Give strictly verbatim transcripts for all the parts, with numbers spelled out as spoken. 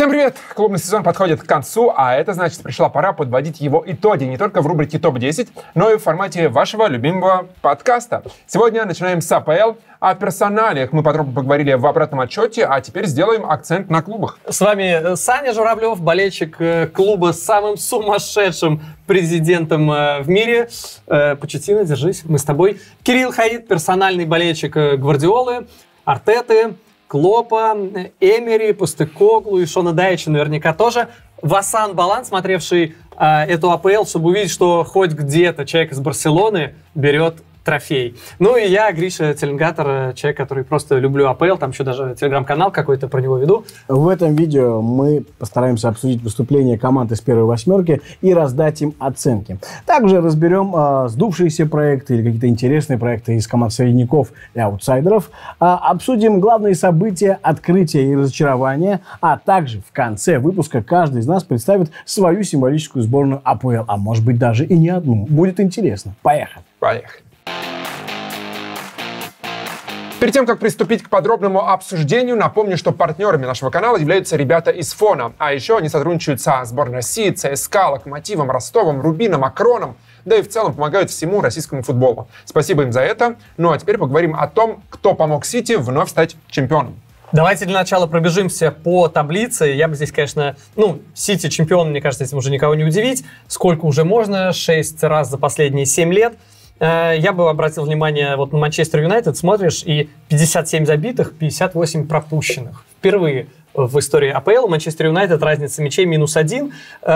Всем привет! Клубный сезон подходит к концу, а это значит, пришла пора подводить его итоги не только в рубрике топ десять, но и в формате вашего любимого подкаста. Сегодня начинаем с АПЛ. О персоналиях мы подробно поговорили в обратном отчете, а теперь сделаем акцент на клубах. С вами Саня Журавлев, болельщик клуба с самым сумасшедшим президентом в мире. Почетина, держись, мы с тобой. Кирилл Хаид, персональный болельщик Гвардиолы, Артеты, Клопа, Эмери, Постекоглу и Шона Дайича наверняка тоже. Васан Балан, смотревший э, эту АПЛ, чтобы увидеть, что хоть где-то человек из Барселоны берет трофей. Ну и я, Гриша Теленгатор, человек, который просто люблю АПЛ, там еще даже телеграм-канал какой-то про него веду. В этом видео мы постараемся обсудить выступления команд из первой восьмерки и раздать им оценки. Также разберем э, сдувшиеся проекты или какие-то интересные проекты из команд средняков и аутсайдеров. Э, обсудим главные события, открытия и разочарования, а также в конце выпуска каждый из нас представит свою символическую сборную АПЛ, а может быть даже и не одну. Будет интересно. Поехали. Поехали. Перед тем, как приступить к подробному обсуждению, напомню, что партнерами нашего канала являются ребята из Фона. А еще они сотрудничают со сборной России, ЦСКА, Локомотивом, Ростовом, Рубином, Акроном, да и в целом помогают всему российскому футболу. Спасибо им за это. Ну а теперь поговорим о том, кто помог Сити вновь стать чемпионом. Давайте для начала пробежимся по таблице. Я бы здесь, конечно, ну, Сити чемпион, мне кажется, этим уже никого не удивить. Сколько уже можно? Шесть раз за последние семь лет. Я бы обратил внимание вот на Манчестер Юнайтед, смотришь, и пятьдесят семь забитых, пятьдесят восемь пропущенных. Впервые в истории АПЛ Манчестер Юнайтед разница мячей минус один.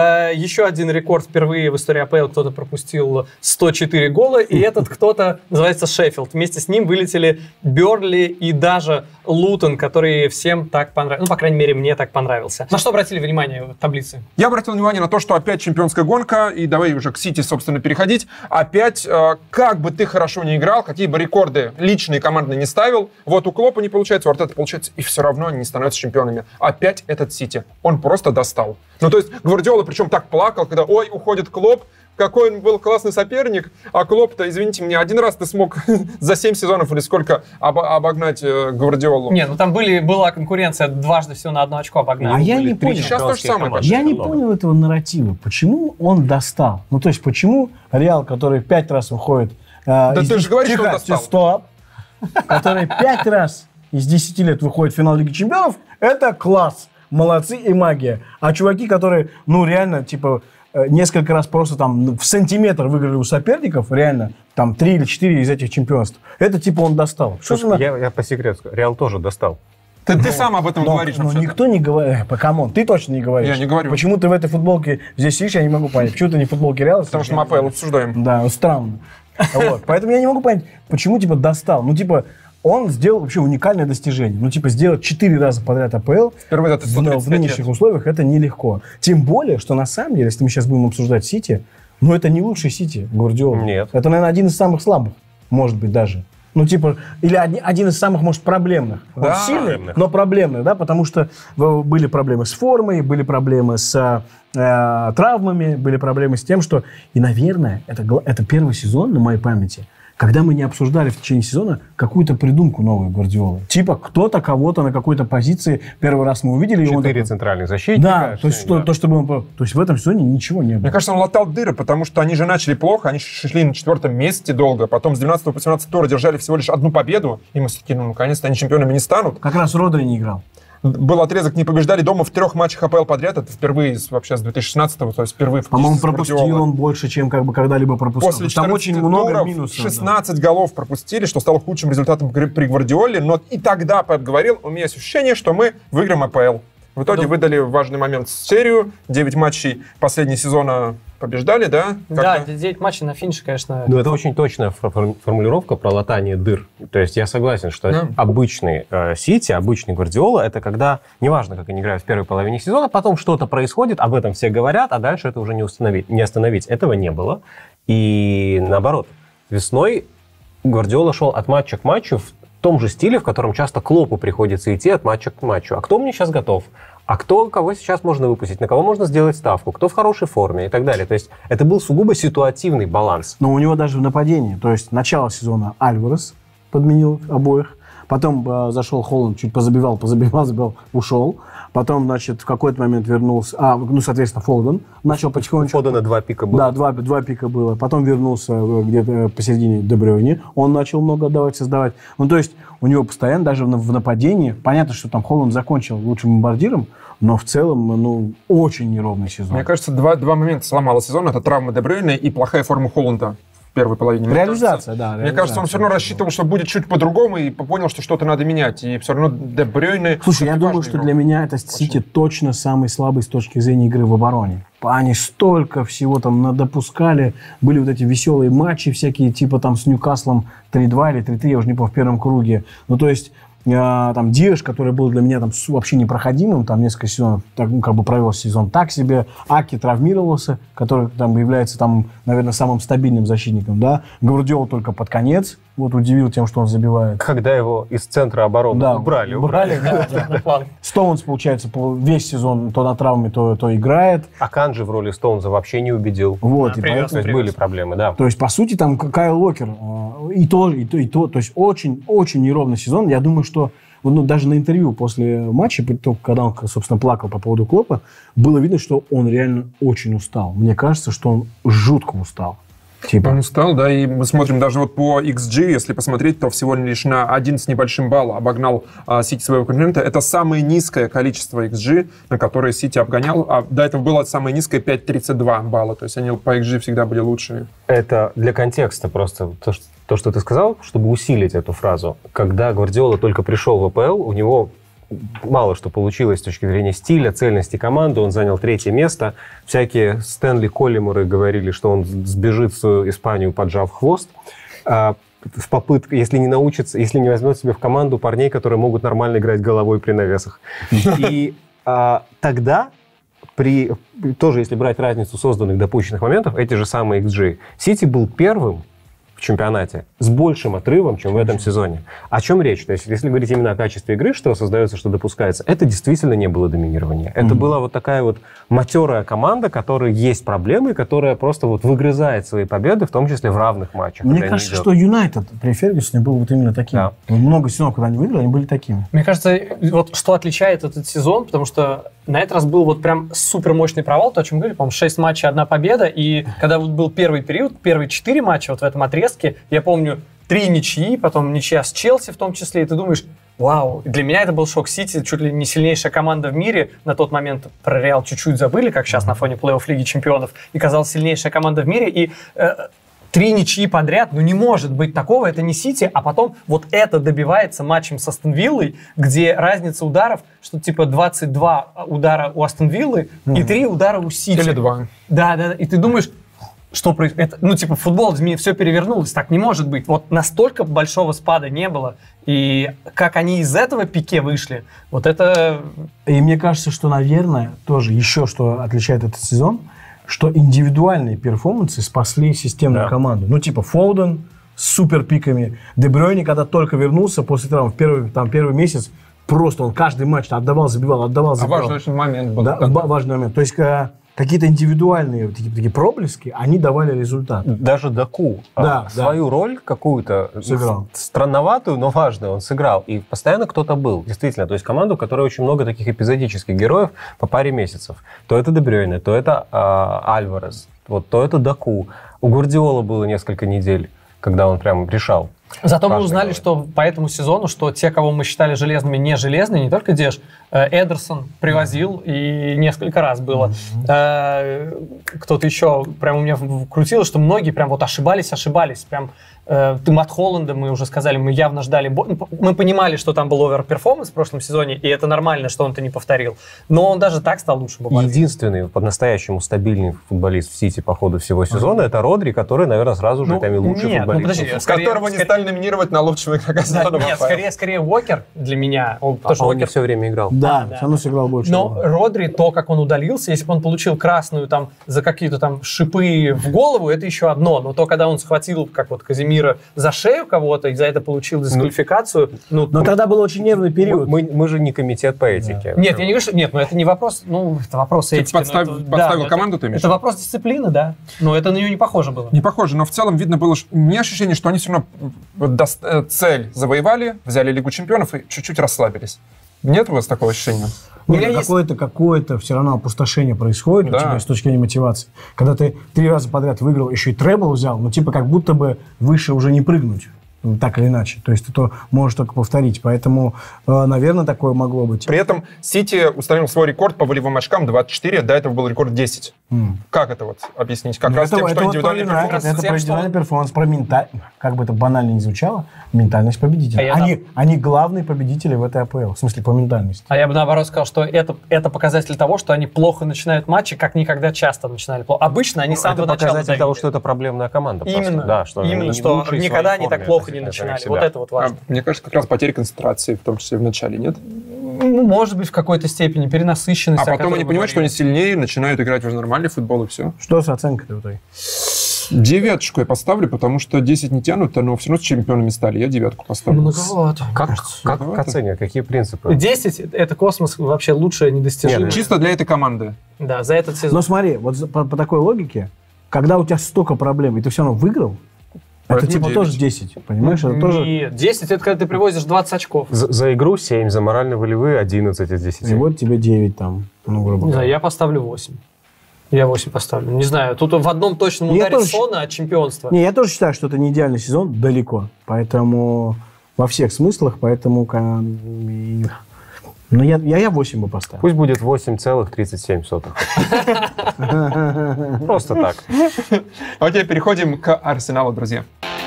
Еще один рекорд впервые в истории АПЛ. Кто-то пропустил сто четыре гола, и этот кто-то называется Шеффилд. Вместе с ним вылетели Бернли и даже Лутон, который всем так понравился. Ну, по крайней мере, мне так понравился. На что обратили внимание в таблице? Я обратил внимание на то, что опять чемпионская гонка, и давай уже к Сити, собственно, переходить. Опять, как бы ты хорошо не играл, какие бы рекорды личные, командные не ставил, вот у Клопа не получается, у Артета получается, и все равно они не становятся чемпионами. Опять этот Сити. Он просто достал. Ну, то есть Гвардиола причем так плакал, когда, ой, уходит Клоп, какой он был классный соперник, а Клоп-то, извините меня, один раз ты смог за семь сезонов или сколько об- обогнать э, Гвардиолу. Не, ну там были, была конкуренция, дважды всего на одно очко обогнали. А я не понял. Сейчас то же самое. Я не понял этого нарратива. Почему он достал? Ну, то есть, почему Реал, который пять раз выходит... Э, да из... ты же говоришь, Тихо, что он достал. Стоп. Который пять раз из десяти лет выходит в финал Лиги Чемпионов, это класс. Молодцы и магия. А чуваки, которые, ну, реально, типа, несколько раз просто там в сантиметр выиграли у соперников, реально, там, три или четыре из этих чемпионств, это, типа, он достал. Слушай, Что я, я по секрету скажу, Реал тоже достал. Ты, ну, ты сам об этом но, говоришь. Но никто не говорит. Камон, ты точно не говоришь. Я не говорю. Почему ты в этой футболке здесь сидишь, я не могу понять. Почему ты не в футболке Реала? Потому что мы АПЛ обсуждаем. Да, странно. Вот. Поэтому я не могу понять, почему, типа, достал. Ну, типа, он сделал вообще уникальное достижение. Ну, типа, сделать четыре раза подряд АПЛ Впервые за в, в нынешних лет. условиях это нелегко. Тем более, что на самом деле, если мы сейчас будем обсуждать Сити, ну, это не лучший Сити Гвардиола. Нет. Это, наверное, один из самых слабых, может быть, даже. Ну, типа, или один, один из самых, может, проблемных. Да, он сильный, проблемных. но проблемный, да, потому что были проблемы с формой, были проблемы с э, травмами, были проблемы с тем, что... И, наверное, это, это первый сезон, на моей памяти, когда мы не обсуждали в течение сезона какую-то придумку новой Гвардиолы. Типа кто-то кого-то на какой-то позиции первый раз мы увидели. Четыре такой... центральных защитника. Да, то есть, да. То, то, чтобы он... То есть в этом сезоне ничего не было. Мне кажется, он латал дыры, потому что они же начали плохо, они шли на четвертом месте долго, потом с двенадцатого по семнадцатый тура держали всего лишь одну победу, и мы такие, ну, наконец-то они чемпионами не станут. Как раз Родри не играл. Был отрезок, не побеждали дома в трех матчах АПЛ подряд. Это впервые вообще с две тысячи шестнадцатого, то есть впервые. По-моему, пропустил он больше, чем как бы когда-либо пропускал. После Там очень много туров минусов. шестнадцать да. голов пропустили, что стало худшим результатом при Гвардиоле. Но и тогда Пеп говорил, у меня есть ощущение, что мы выиграем АПЛ. В итоге да. выдали важный момент серию. девять матчей последнего сезона побеждали, да? Да, девять матчей на финише, конечно. Ну, это очень точная формулировка про латание дыр. То есть я согласен, что да. обычный э, Сити, обычный Гвардиола, это когда, неважно, как они играют в первой половине сезона, потом что-то происходит, об этом все говорят, а дальше это уже не установить, не остановить. Этого не было. И наоборот, весной Гвардиола шел от матча к матчу в том же стиле, в котором часто Клопу приходится идти от матча к матчу. А кто мне сейчас готов? А кто, кого сейчас можно выпустить? На кого можно сделать ставку? Кто в хорошей форме? И так далее. То есть это был сугубо ситуативный баланс. Но у него даже в нападении. То есть начало сезона Альварес подменил обоих. Потом э, зашел Холланд, чуть позабивал, позабивал, забивал, ушел. Потом, значит, в какой-то момент вернулся... А, ну, соответственно, Фоден начал потихонечку... У Фодена два пика было. Да, два, два пика было. Потом вернулся где-то посередине Де Брюйне. Он начал много отдавать, создавать. Ну, то есть у него постоянно, даже в, в нападении... Понятно, что там Холланд закончил лучшим бомбардиром, но в целом, ну, очень неровный сезон. Мне кажется, два, два момента сломало сезон. Это травма Де Брюйне и плохая форма Холланда в первой половине. Мне Реализация, кажется, да. Мне реализация. кажется, он все равно рассчитывал, что будет чуть по-другому, и понял, что что-то надо менять. И все равно Де Брюйне... Слушай, я думаю, что игрок. Для меня это Сити точно самый слабый с точки зрения игры в обороне. Они столько всего там надопускали. Были вот эти веселые матчи всякие, типа там с Ньюкаслом три-два или три-три, я уже не помню, в первом круге. Ну, то есть... Там Диэш, который был для меня там вообще непроходимым, там несколько сезонов, так, ну, как бы провел сезон так себе. Аки травмировался, который там является там, наверное, самым стабильным защитником, да. Гвардиол только под конец, вот удивил тем, что он забивает. Когда его из центра обороны да, убрали. Убрали, да. Стоунс, получается, весь сезон то на травме, то, то играет. А Канджи в роли Стоунса вообще не убедил. Вот, да, и привез, поэтому... То есть были проблемы, да. То есть, по сути, там Кайл Уокер и то, и то, и то. То есть очень-очень неровный сезон. Я думаю, что ну, даже на интервью после матча, когда он, собственно, плакал по поводу Клопа, было видно, что он реально очень устал. Мне кажется, что он жутко устал. Типа. Он устал, да, и мы смотрим даже вот по икс джи, если посмотреть, то всего лишь на один с небольшим балл обогнал а, Сити своего конкурента. Это самое низкое количество икс джи, на которое Сити обгонял. А до этого было самое низкое пять целых тридцать два балла. То есть они по икс джи всегда были лучшие. Это для контекста просто то, что, то, что ты сказал, чтобы усилить эту фразу. Когда Гвардиола только пришел в АПЛ, у него мало что получилось с точки зрения стиля, цельности команды. Он занял третье место. Всякие Стэнли Коллиморы говорили, что он сбежит в Испанию, поджав хвост. В попытке, если не научится, если не возьмет себе в команду парней, которые могут нормально играть головой при навесах. И а, тогда, при, тоже если брать разницу созданных допущенных моментов, эти же самые икс джи, Сити был первым в чемпионате с большим отрывом, чем в этом сезоне. О чем речь? То есть, если говорить именно о качестве игры, что создается, что допускается, это действительно не было доминирование. Это mm-hmm. была вот такая вот матерая команда, которой есть проблемы, которая просто вот выгрызает свои победы, в том числе в равных матчах. Мне кажется, что Юнайтед при Фергюсоне был вот именно таким. Да. Много сезонов, когда они выиграли, они были такими. Мне кажется, вот что отличает этот сезон, потому что на этот раз был вот прям супер мощный провал, то, о чем говорили, по-моему, шесть матчей, одна победа, и когда вот был первый период, первые четыре матча вот в этом отрезке, я помню, три ничьи, потом ничья с Челси в том числе, и ты думаешь, вау, для меня это был шок. Сити чуть ли не сильнейшая команда в мире, на тот момент про Реал чуть-чуть забыли, как сейчас на фоне плей-офф Лиги Чемпионов, и казалась сильнейшая команда в мире, и... Э, Три ничьи подряд, ну не может быть такого, это не Сити, а потом вот это добивается матчем с Астон Виллой, где разница ударов, что типа двадцать два удара у Астон Виллы mm-hmm. и три удара у Сити. Или два. Да, да, и ты думаешь, что происходит, ну типа футбол, все перевернулось, так не может быть. Вот настолько большого спада не было, и как они из этого пике вышли, вот это... И мне кажется, что, наверное, тоже еще что отличает этот сезон, что индивидуальные перформансы спасли системную да. команду. Ну, типа Фоуден с супер пиками. Де Брюйне, когда только вернулся после травмы, в первый, там, первый месяц, просто он каждый матч отдавал, забивал, отдавал, забивал. А важный момент был. Да, важный момент. То есть какие-то индивидуальные такие, такие проблески, они давали результат. Даже Доку да, а, свою да. роль какую-то сыграл. Странноватую, но важную он сыграл. И постоянно кто-то был. Действительно. То есть команда, у которой очень много таких эпизодических героев по паре месяцев. То это Де Брюйне, то это а, Альварес, вот, то это Доку. У Гвардиолы было несколько недель, когда он прям решал. Зато мы узнали, что по этому сезону, что те, кого мы считали железными, не железные, не только Деш, Эдерсон привозил, и несколько раз было. Mm-hmm. Кто-то еще прям у меня крутилось, что многие прям вот ошибались, ошибались. Прям ты Мат Холланда, мы уже сказали, мы явно ждали... Мы понимали, что там был оверперформанс в прошлом сезоне, и это нормально, что он это не повторил. Но он даже так стал лучше. Единственный по-настоящему стабильный футболист в Сити по ходу всего сезона, mm-hmm. это Родри, который, наверное, сразу же ну, там и лучший нет, футболист. Ну, подожди, скорее, которого не скорее... стали номинировать на лучшего игрока сезона. Да, нет, скорее, скорее Уокер для меня. Он, а, а он Уокер... не все время играл. Да, А, да. все равно сыграл больше. Но Родри, то, как он удалился, если бы он получил красную там за какие-то там шипы в голову, это еще одно. Но то, когда он схватил, как вот Казимира, за шею кого-то и за это получил дисквалификацию... Ну, Но тогда был очень нервный период. Мы, мы же не комитет по этике. Нет, я не говорю, что... Нет, но это не вопрос... Ну, это вопрос этики. Подстав... Это, подставил да, команду, это, ты имеешь? Это вопрос дисциплины, да. Но это на нее не похоже было. Не похоже, но в целом видно было, что у меня ощущение, что они все равно вот, до... цель завоевали, взяли Лигу чемпионов и чуть-чуть расслабились. Нет у вас такого ощущения? У меня Нет, есть- какое-то, какое-то все равно опустошение происходит Да. у тебя с точки зрения мотивации. Когда ты три раза подряд выиграл, еще и требл взял, ну типа как будто бы выше уже не прыгнуть. ну, Так или иначе. То есть ты то можешь только повторить. Поэтому, э, наверное, такое могло быть. При этом Сити установил свой рекорд по волевым очкам двадцать четыре, до этого был рекорд десять. М. Как это вот объяснить? Как Ну, раз это, тем, это что вот про индивидуальный Юнайтед, перформанс. это тем, про что индивидуальный он- перформанс, про менталь... Как бы это банально не звучало, ментальность победителя. А я они, они главные победители в этой АПЛ. В смысле, по ментальности. А я бы наоборот сказал, что это, это показатель того, что они плохо начинают матчи, как никогда часто начинали плохо. Обычно они с Это самого начала показатель того, давили. что это проблемная команда. просто. Именно, Да, что они именно, не что лучшие в своей никогда они форме так плохо не относительно начинали. себя. Вот это вот А, важно. мне кажется, как раз потеря концентрации, в том числе в начале, нет? Ну, может быть, в какой-то степени перенасыщенность. А о потом которой они мы понимают, что они говорили. сильнее, начинают играть уже нормальный футбол, и все. Что с оценкой-то в итоге? Девяточку я поставлю, потому что десять не тянут, но все равно с чемпионами стали. Я девятку поставлю. Многовато. Как, как Многовато. оценивать? Какие принципы? десять — это космос вообще лучшее недостижимое. Нет, Чисто для этой команды. Да, за этот сезон. Но смотри, вот за- по, по такой логике, когда у тебя столько проблем, и ты все равно выиграл, это Поэтому типа девять. тоже десять, понимаешь? Это тоже... Нет, десять — это когда ты привозишь двадцать очков. За, за игру семь, за морально-волевые одиннадцать из десяти. И вот тебе девять там, ну, грубо Не знаю, говоря. я поставлю восемь. Я восемь поставлю. Не знаю, тут в одном точном Я ударе тоже- Сона от чемпионства. Не, я тоже считаю, что это не идеальный сезон, далеко. Поэтому во всех смыслах, поэтому... ка- и- Ну, я, я, я восемь бы поставил. Пусть будет восемь целых тридцать семь сотых. Просто так. Окей, переходим к Арсеналу, друзья.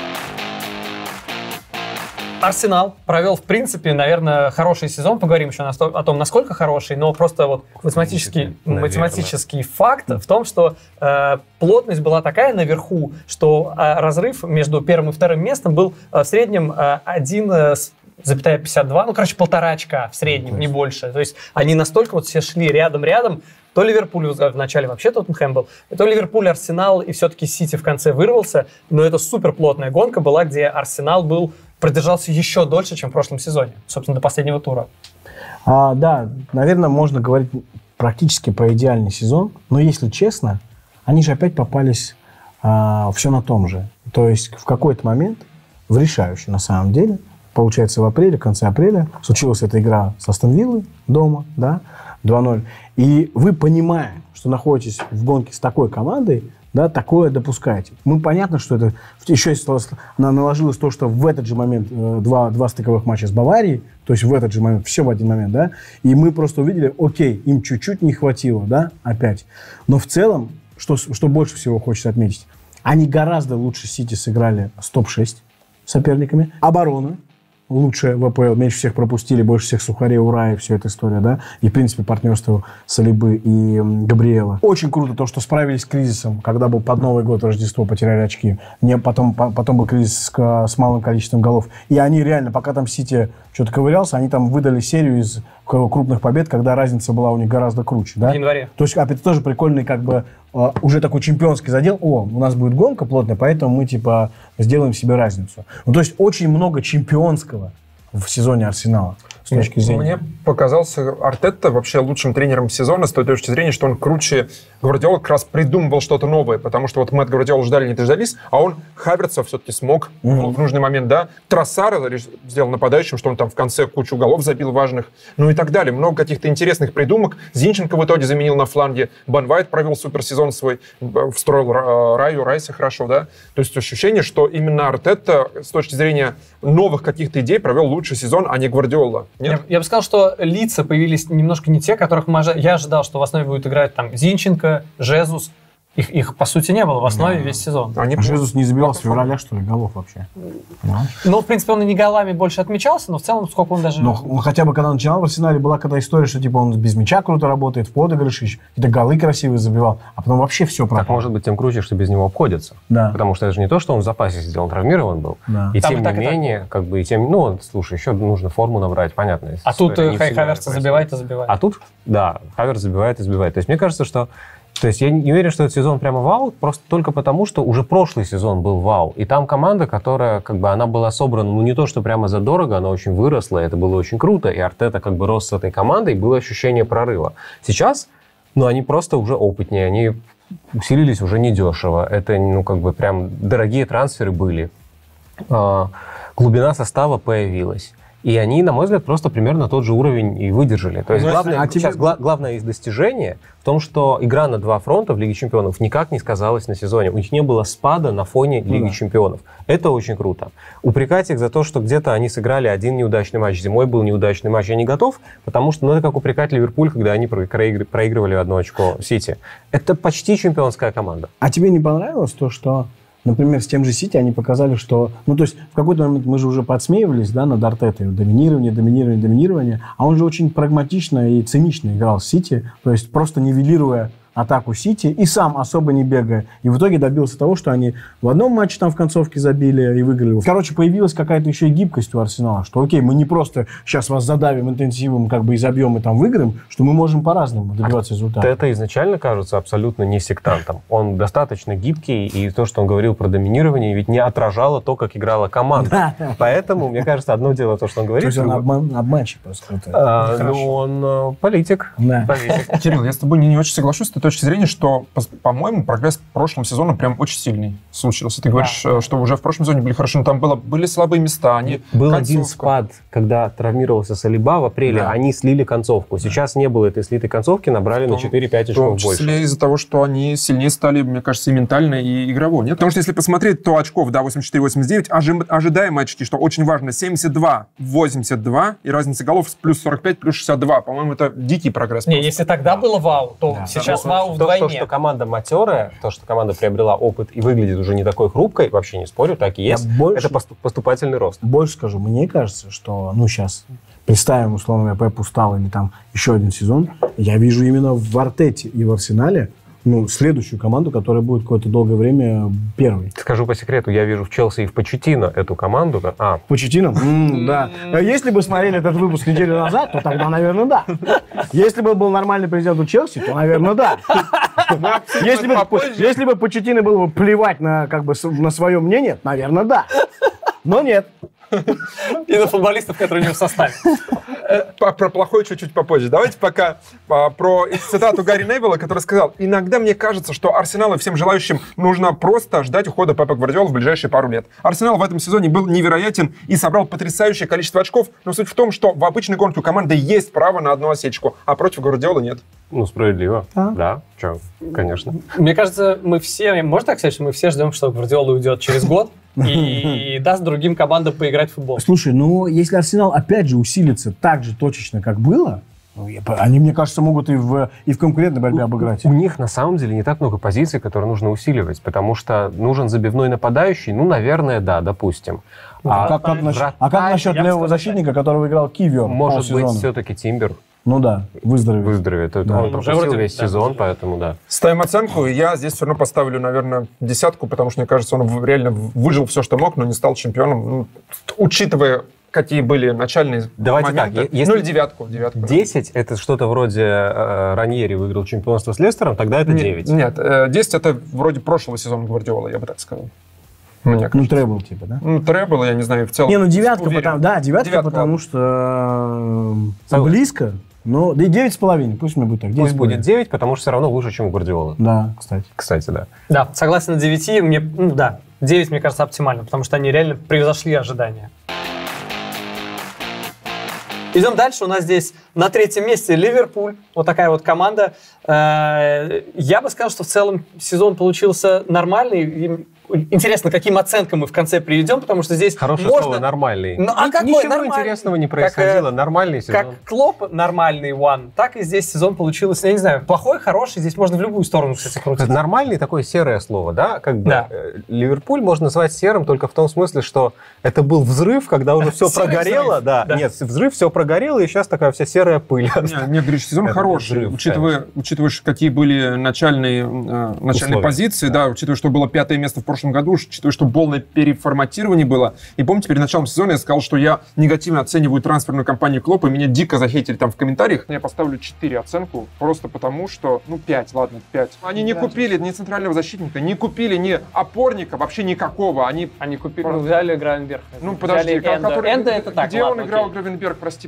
Арсенал провел, в принципе, наверное, хороший сезон. Поговорим еще на сто- о том, насколько хороший, но просто вот математический, Наверное. математический факт в том, что э, плотность была такая наверху, что э, разрыв между первым и вторым местом был э, в среднем э, один целых пятьдесят два, ну, короче, полтора очка в среднем, не больше. То есть они настолько вот все шли рядом-рядом. То Ливерпуль в начале вообще Тоттенхэм был, то Ливерпуль, Арсенал и все-таки Сити в конце вырвался. Но это супер плотная гонка была, где Арсенал был, продержался еще дольше, чем в прошлом сезоне. Собственно, до последнего тура. А, да, наверное, можно говорить практически про идеальный сезон, но если честно, они же опять попались а, все на том же. То есть в какой-то момент, в решающий на самом деле, получается в апреле, в конце апреля, случилась эта игра с Астон Виллой дома, да, два ноль. И вы, понимая, что находитесь в гонке с такой командой, да, такое допускаете. Мы понятно, что это еще если наложилось то, что в этот же момент э, два, два стыковых матча с Баварией, то есть в этот же момент, все в один момент, да, и мы просто увидели, окей, им чуть-чуть не хватило, да, опять. Но в целом, что, что больше всего хочется отметить, они гораздо лучше Сити сыграли с топ шесть соперниками. Оборона лучшая в АПЛ, меньше всех пропустили, больше всех сухарей, ура, и вся эта история, да, и, в принципе, партнерство Салибы и м, Габриэла. Очень круто то, что справились с кризисом, когда был под Новый год, Рождество, потеряли очки, не, потом, по, потом был кризис с, с малым количеством голов, и они реально, пока там Сити что-то ковырялся, они там выдали серию из крупных побед, когда разница была у них гораздо круче, да. В январе. То есть, это тоже прикольный, как бы, э, уже такой чемпионский задел. О, у нас будет гонка плотная, поэтому мы, типа, сделаем себе разницу. Ну, то есть, очень много чемпионского в сезоне Арсенала с точки зрения. Мне показался Артетта вообще лучшим тренером сезона с той точки зрения, что он круче Гвардиолы как раз придумывал что-то новое, потому что вот мы от Гвардиолы ждали, не дождались, а он Хаверца все-таки смог mm-hmm. в нужный момент, да. Троссара сделал нападающим, что он там в конце кучу голов забил важных, ну и так далее. Много каких-то интересных придумок. Зинченко в итоге заменил на фланге. Бен Вайт провел суперсезон свой, встроил Раю, Райса хорошо, да. То есть ощущение, что именно Артетта с точки зрения новых каких-то идей провел лучший сезон, а не Гвардиола. Нет? Я, я бы сказал, что лица появились немножко не те, которых мы ожи- я ожидал, что в основе будет играть там Зинченко, Жезус, Их, их, по сути, не было в основе да. весь сезон. Они а Жезус не забивал с февраля, что ли, голов вообще? Да. Ну, в принципе, он и не голами больше отмечался, но в целом, сколько он даже... Но он хотя бы, когда он начинал в Арсенале, была когда история, что типа он без мяча круто работает, в подыгрыше, какие-то голы красивые забивал, а потом вообще все пропало. Так, может быть, тем круче, что без него обходится. Да. Потому что это же не то, что он в запасе сидел, он травмирован был. Да. И там тем и не так, менее, так. как бы, и тем... Ну, нужно, еще нужно форму набрать, понятно. А тут Хай Хаверс забивает и забивает. А тут, да, Хаверс забивает и забивает. То есть мне кажется, что... То есть я не уверен, что этот сезон прямо вау, просто только потому, что уже прошлый сезон был вау. И там команда, которая, как бы, она была собрана, ну, не то, что прямо задорого, она очень выросла, это было очень круто. И Артета, как бы, рос с этой командой, и было ощущение прорыва. Сейчас, ну, они просто уже опытнее, они усилились уже недешево. Это, ну, как бы, прям дорогие трансферы были. А, глубина состава появилась. И они, на мой взгляд, просто примерно тот же уровень и выдержали. То есть главное, а сейчас тебе... гла- главное их достижение в том, что игра на два фронта в Лиге Чемпионов никак не сказалась на сезоне. У них не было спада на фоне Лиги да. Чемпионов. Это очень круто. Упрекать их за то, что где-то они сыграли один неудачный матч, зимой был неудачный матч, я не готов, потому что ну, это как упрекать Ливерпуль, когда они проигрывали одно очко Сити. Это почти чемпионская команда. А тебе не понравилось то, что... Например, с тем же Сити они показали, что... Ну, то есть, в какой-то момент мы же уже подсмеивались, да, над Артетой. Доминирование, доминирование, доминирование. А он же очень прагматично и цинично играл с Сити. То есть, просто нивелируя атаку Сити и сам особо не бегая. И в итоге добился того, что они в одном матче там в концовке забили и выиграли. Короче, появилась какая-то еще и гибкость у Арсенала, что окей, мы не просто сейчас вас задавим интенсивом, как бы и забьем, и там выиграем, что мы можем по-разному добиваться результата. Это изначально кажется абсолютно не сектантом. Он достаточно гибкий, и то, что он говорил про доминирование, ведь не отражало то, как играла команда. Да. Поэтому, мне кажется, одно дело то, что он говорит. То есть он обман, обманщик просто. А, ну, он а, политик. Да. политик. Кирилл, я с тобой не, не очень соглашусь с той точки зрения, что, по- по-моему, прогресс прошлым сезоном прям очень сильный случился. Ты говоришь, да. что уже в прошлом сезоне были хорошо, но там было, были слабые места. Они, Был концовка. один спад, когда травмировался Салиба в апреле, да. они слили концовку. Сейчас да. не было этой слитой концовки, набрали том, на четыре-пять очков больше. В том числе больше. Из-за того, что они сильнее стали, мне кажется, и ментально, и игрово. Нет? Потому что если посмотреть, то очков, да, восемьдесят четыре восемьдесят девять, ожи- ожидаемые очки, что очень важно, семьдесят два восемьдесят два, и разница голов плюс сорок пять, плюс шестьдесят два. По-моему, это дикий прогресс. Не, просто. Если тогда было вау, то да. сейчас да. вау вдвойне. То, что команда матерая, то, что команда приобрела опыт и выглядит уже не такой хрупкой, вообще не спорю, так и есть. Больше, это поступательный рост. Больше скажу, мне кажется, что, ну, сейчас представим, условно, Пеп устал или там еще один сезон, я вижу именно в Артете и в Арсенале ну, следующую команду, которая будет какое-то долгое время первой. Скажу по секрету, я вижу в Челси и в Почеттино эту команду. А. Почеттино? М-м, да. Если бы смотрели этот выпуск неделю назад, то тогда, наверное, да. Если бы был нормальный президент у Челси, то, наверное, да. Если бы, если бы Почеттино было бы плевать на, как бы, на свое мнение, наверное, да. Но нет. И на футболистов, которые у него в составе. Про плохой чуть-чуть попозже. Давайте пока про цитату Гарри Невилла, который сказал: «Иногда мне кажется, что Арсеналу и всем желающим нужно просто ждать ухода Пепа Гвардиолы в ближайшие пару лет. Арсенал в этом сезоне был невероятен и собрал потрясающее количество очков, но суть в том, что в обычной гонке у команды есть право на одну осечку, а против Гвардиолы нет». Ну, справедливо. А? Да, что, конечно. Мне кажется, мы все, можно так сказать, что мы все ждем, что Гвардиола уйдет через год и даст другим командам поиграть в футбол. Слушай, ну, если Арсенал опять же усилится так же точечно, как было, они, мне кажется, могут и в, и в конкурентной борьбе обыграть. У них, на самом деле, не так много позиций, которые нужно усиливать, потому что нужен забивной нападающий, ну, наверное, да, допустим. А, а, как, как, вратарь, а как насчет левого защитника, которого играл Кивер? Может быть, все-таки Тимбер. Ну да, выздоровеет. Выздоровеет. Да. Он пропустил весь да, сезон, да. поэтому да. Ставим оценку, и я здесь все равно поставлю, наверное, десятку, потому что, мне кажется, он реально выжил все, что мог, но не стал чемпионом. Ну, учитывая, какие были начальные Давайте моменты. Так, если ну или девятку. девятку десять да. это что-то вроде э, Раньери выиграл чемпионство с Лестером, тогда это девять. Нет, э, десять это вроде прошлого сезона Гвардиолы, я бы так сказал. Мне ну, требл, типа, да? Ну, требл, я не знаю, в целом. Не, ну девятка, потому, да, девятка, девятка потому что э, близко. Ну, да и девять с половиной, пусть мне будет так. Пусть будет девять, потому что все равно лучше, чем у Гвардиолы. Да, кстати. Кстати, да. Да, согласен на девяти, мне, ну да, девять, мне кажется, оптимально, потому что они реально превзошли ожидания. Идем дальше. У нас здесь на третьем месте Ливерпуль. Вот такая вот команда. Я бы сказал, что в целом сезон получился нормальный. интересно, к каким оценкам мы в конце приведем, потому что здесь Хорошее можно... слово «нормальный». Ну, а какой Ничего нормальный? интересного не происходило. Как, нормальный сезон. Как Клоп нормальный one, так и здесь сезон получился, я не знаю, плохой, хороший, здесь можно в любую сторону, кстати, крутить. Это нормальный такое серое слово, да? Как бы Да. Ливерпуль можно назвать серым только в том смысле, что это был взрыв, когда уже все Серый прогорело. взрыв. Да. Да. Нет, взрыв, все прогорело, и сейчас такая вся серая пыль. Не, не, Гриш, сезон Это хороший, взрыв, учитывая, учитывая, какие были начальные, э, начальные Условия. позиции, да. учитывая, что было пятое место в прошлом году, учитывая, что полное переформатирование было. И помните, перед началом сезона я сказал, что я негативно оцениваю трансферную кампанию Клопа, и меня дико захейтили там в комментариях. Я поставлю четыре оценку, просто потому что, ну, пять, ладно, пять. Они не купили ни центрального защитника, не купили ни опорника, вообще никакого. Они, Они купили, ну, взяли Гравенберга. ну, подожди, взяли Энда. который- Энда это так, где ладно, он играл, окей. Гравенберг, прости?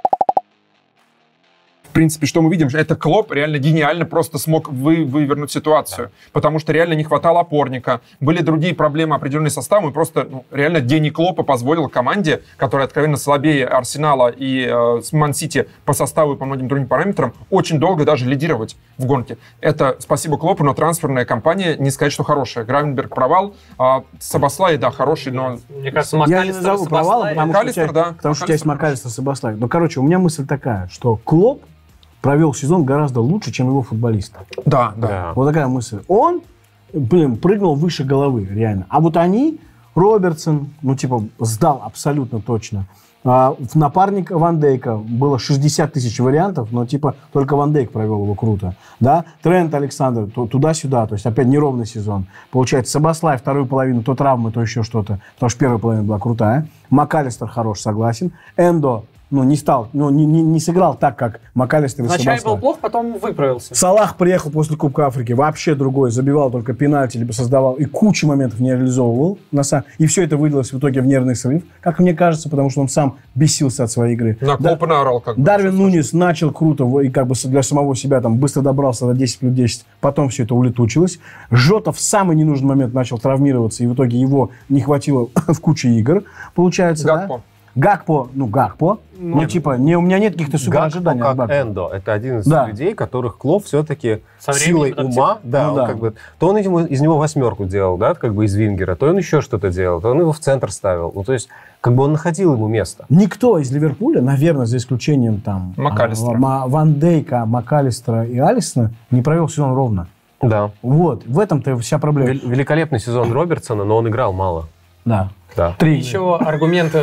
В принципе, что мы видим, это Клоп реально гениально просто смог вы, вывернуть ситуацию, потому что реально не хватало опорника, были другие проблемы определенные составом, и просто ну, реально гений Клопа позволил команде, которая откровенно слабее Арсенала и э, Ман-Сити по составу и по многим другим параметрам, очень долго даже лидировать в гонке. Это спасибо Клопу, но трансферная кампания, не сказать, что хорошая. Гравенберг провал, а Сабослай, да, хороший, но... Мне кажется, Я не МакАлистер, назову провалом, Сабослай. потому, что, МакАлистер, часть, да, потому что МакАлистер часть МакАлистера Сабослай. Ну, короче, у меня мысль такая, что Клоп провел сезон гораздо лучше, чем его футболисты. Да, да. Да. Вот такая мысль. Он, блин, прыгнул выше головы, реально. А вот они, Робертсон, ну, типа, сдал абсолютно точно. А, в напарник Ван Дейка было шестьдесят тысяч вариантов, но, типа, только Ван Дейк провел его круто. Да? Трент Александр то, туда-сюда, то есть опять неровный сезон. Получается, Сабослай вторую половину, то травмы, то еще что-то, потому что первая половина была крутая. МакАлистер хорош, согласен. Эндо, ну, не стал, ну, не, не, не сыграл так, как МакАлистер и Вначале Сабослай. был плохо, потом выправился. Салах приехал после Кубка Африки, вообще другой, забивал только пенальти, либо создавал, и кучу моментов не реализовывал. На самом... И все это вылилось в итоге в нервный срыв, как мне кажется, потому что он сам бесился от своей игры. На Клопа наорал как бы. Дарвин Нунес начал круто и как бы для самого себя там быстро добрался до десять плюс десять, потом все это улетучилось. Жота в самый ненужный момент начал травмироваться, и в итоге его не хватило в куче игр, получается. Гакпо. Да? Гакпо, ну, Гакпо. Ну, ну типа, не, у меня нет каких-то супер Гакпо ожиданий. от как Гакпо. Эндо. Это один из Да. людей, которых Клоп все-таки Со временем силой адаптировал. ума, да, Ну он да. как бы, то он ему- из него восьмерку делал, да, как бы из вингера, то он еще что-то делал, то он его в центр ставил. Ну, то есть, как бы он находил ему место. Никто из Ливерпуля, наверное, за исключением там МакАлистера. а, Ма- Ван Дейка, МакАлистера и Алисона, не провел сезон ровно. Да. Вот, в этом-то вся проблема. Вел- Великолепный сезон Робертсона, но он играл мало. Да. Да. Три. Еще аргументы...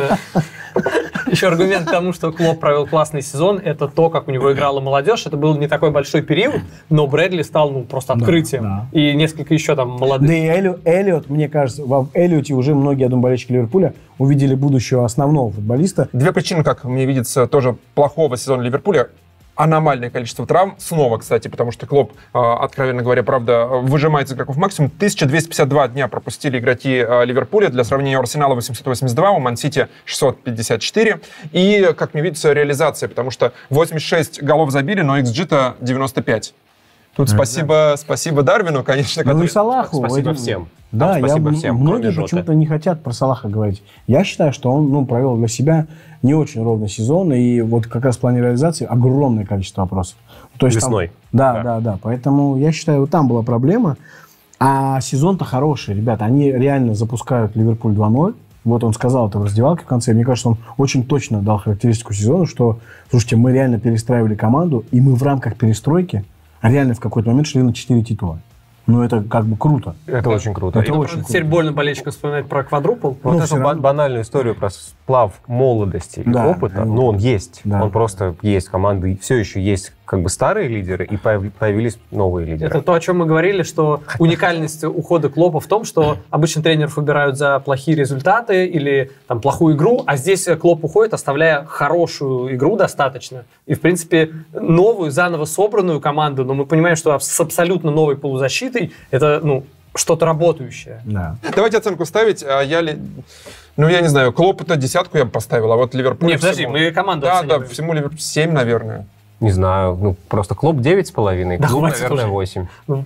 Еще аргумент к тому, что Клоп провел классный сезон, это то, как у него играла молодежь. Это был не такой большой период, но Брэдли стал ну, просто открытием. да. И несколько еще там молодых. Да и Эллиот, Эллиот, мне кажется, в Эллиоте уже многие, я думаю, болельщики Ливерпуля увидели будущего основного футболиста. Две причины, как мне видится, тоже плохого сезона Ливерпуля. Аномальное количество травм. Снова, кстати, потому что Клоп, э, откровенно говоря, правда, выжимает из игроков максимум. тысяча двести пятьдесят два дня пропустили игроки э, Ливерпуля. Для сравнения, у Арсенала восемьсот восемьдесят два, у Ман-Сити шестьсот пятьдесят четыре. И, как мне видится, реализация, потому что восемьдесят шесть голов забили, но икс джи-то девяносто пять. Тут спасибо, спасибо Дарвину, конечно. Ну и который- Салаху. Спасибо этим- всем. Да, Там я, спасибо м- всем, многие кроме Жоты. почему-то не хотят про Салаха говорить. Я считаю, что он ну, провел для себя не очень ровный сезон, и вот как раз в плане реализации огромное количество вопросов. То есть там- Весной. да, Да. да, да. Поэтому я считаю, вот там была проблема. А сезон-то хороший, ребята. Они реально запускают Ливерпуль два ноль. Вот он сказал это в раздевалке в конце. Мне кажется, он очень точно дал характеристику сезона, что, слушайте, мы реально перестраивали команду, и мы в рамках перестройки реально в какой-то момент шли на четыре титула. Ну, это как бы круто. Это очень круто. Это И очень Правда, теперь круто. больно болельщикам вспоминать про квадрупл. Вот Ну, эту всё ба- равно. банальную историю про сплав молодости и Да, опыта, да. ну, он есть. Да. Он просто есть. Команды все еще есть как бы старые лидеры, и появ- появились новые лидеры. Это то, о чем мы говорили, что уникальность ухода Клопа в том, что обычно тренеров выбирают за плохие результаты или там, плохую игру, а здесь Клоп уходит, оставляя хорошую игру достаточно. И, в принципе, новую, заново собранную команду, но мы понимаем, что с абсолютно новой полузащитой это ну, что-то работающее. Да. Давайте оценку ставить. А я ли... Ну, я не знаю, Клопу-то десятку я бы поставил, а вот Ливерпуль... Нет, подожди, мы команду Да, оцениваем. да, всему Ливерпуль семь, наверное. Не знаю, ну, просто Клоп девять с половиной, Да клуб, хватит наверное, уже. восемь. Ну,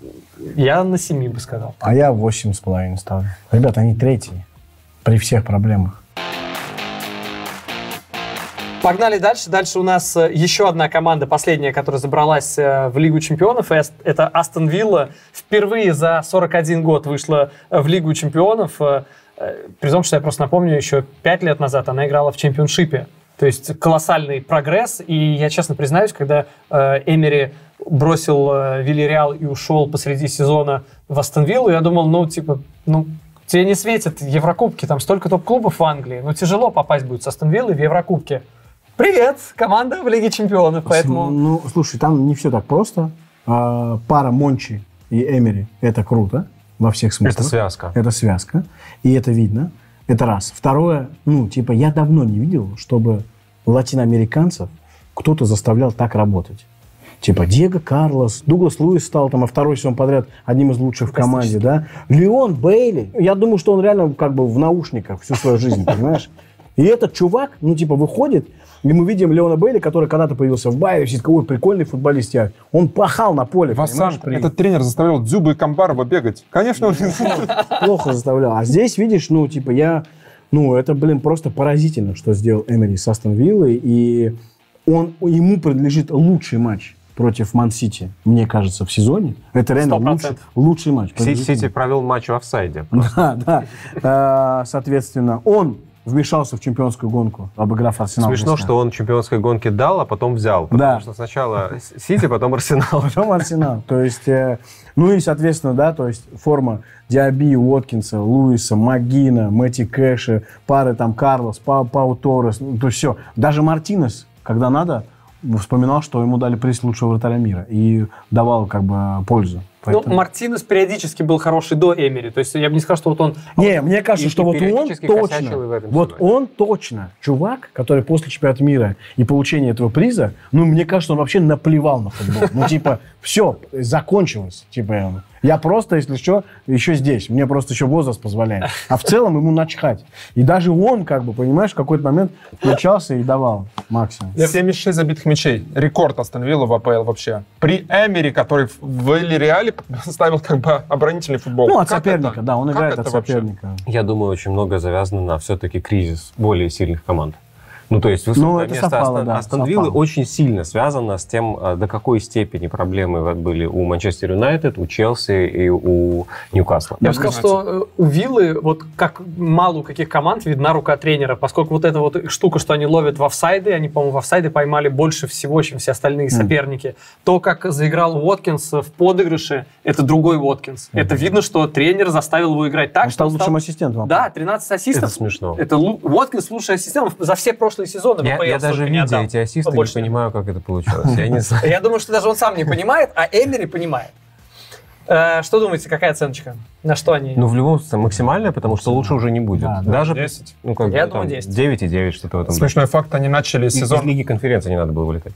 я на семи бы сказал. А я восемь с половиной ставлю. Ребята, они третьи. При всех проблемах. Погнали дальше. Дальше у нас еще одна команда, последняя, которая забралась в Лигу чемпионов. Это Астон Вилла. Впервые за сорок один год вышла в Лигу чемпионов. При том, что я просто напомню, еще пять лет назад она играла в чемпионшипе. То есть колоссальный прогресс. И я честно признаюсь, когда Эмери бросил Вильяреал и ушел посреди сезона в Астон Виллу, я думал, ну, типа, ну, тебе не светят Еврокубки, там столько топ-клубов в Англии, ну, тяжело попасть будет с Астон Виллой в Еврокубки. Привет, команда в Лиге чемпионов, поэтому... Ну, слушай, там не все так просто. А, пара Мончи и Эмери – это круто во всех смыслах. Это связка. Это связка, и это видно. Это раз. Второе, ну, типа, я давно не видел, чтобы латиноамериканцев кто-то заставлял так работать. Типа Диего Карлос, Дуглас Луис стал там, а второй сезон подряд одним из лучших в команде, да. Леон Бейли. Я думаю, что он реально как бы в наушниках всю свою жизнь, понимаешь? И этот чувак, ну, типа, выходит, и мы видим Леона Бейли, который когда-то появился в Байере, все такой, ой, прикольный футболист я. Он пахал на поле, Васан, при... этот тренер заставлял Дзюбу и Камбарова бегать. Конечно, он... Плохо заставлял. А здесь, видишь, ну, типа, я... Ну, это, блин, просто поразительно, что сделал Эмери с Астон Виллой, и он, ему принадлежит лучший матч против Ман-Сити, мне кажется, в сезоне. Это реально лучший, лучший матч. Сити провел матч в офсайде. Да, да. А, соответственно, он вмешался в чемпионскую гонку, обыграв Арсенал. Смешно, что он чемпионской гонке дал, а потом взял. Потому да. что сначала Сити, потом Арсенал. Потом Арсенал. То есть, э, ну и, соответственно, да, то есть форма Диаби, Уоткинса, Луиса, Магина, Мэтти Кэша, пары там Карлос, Пау, Пау Торрес, ну, то есть все. Даже Мартинес, когда надо, вспоминал, что ему дали приз лучшего вратаря мира и давал как бы пользу. Поэтому... Ну, Мартинес периодически был хороший до Эмери. То есть я бы не сказал, что вот он... Не, мне кажется, и, что и вот он точно, вот он точно чувак, который после чемпионата мира и получения этого приза, ну, мне кажется, он вообще наплевал на футбол. Ну, типа, все, закончилось. Типа, я просто, если что, еще здесь. Мне просто еще возраст позволяет. А в целом ему начхать. И даже он, как бы, понимаешь, в какой-то момент включался и давал максимум. семьдесят шесть забитых мячей. Рекорд Астон Вилла в АПЛ вообще. При Эмери, который в Вильяреале ставил как бы оборонительный футбол. Ну, от как соперника, это? да, он как играет от вообще? соперника. Я думаю, очень много завязано на все-таки кризис более сильных команд. Ну, то есть ну, высокое это место совпало, Астон, да, Астон Виллы очень сильно связано с тем, до какой степени проблемы были у Манчестер Юнайтед, у Челси и у Ньюкасла. Я бы сказал, что у Виллы, вот как мало у каких команд, видна рука тренера, поскольку вот эта вот штука, что они ловят в офсайды, они, по-моему, в офсайды поймали больше всего, чем все остальные mm. соперники. То, как заиграл Уоткинс в подыгрыше, это другой Уоткинс. Mm-hmm. Это видно, что тренер заставил его играть так, он что стал он лучшим стал... ассистентом. Да, тринадцать ассистов. Это смешно. Это Лу... Уоткинс лучший ассистент за все прошлые сезоны. Я, я даже видя эти ассисты не понимаю, как это получилось. Я не знаю. Я думаю, что даже он сам не понимает, а Эмери понимает. Что думаете, какая оценочка? На что они? Ну, в любом случае, максимальная, потому что лучше уже не будет. Да, да. Даже десять. Ну, как Я бы, думаю, там, десять. девять и девять, что-то в этом. Смешной факт, они начали сезон... Из Лиги конференции не надо было вылетать.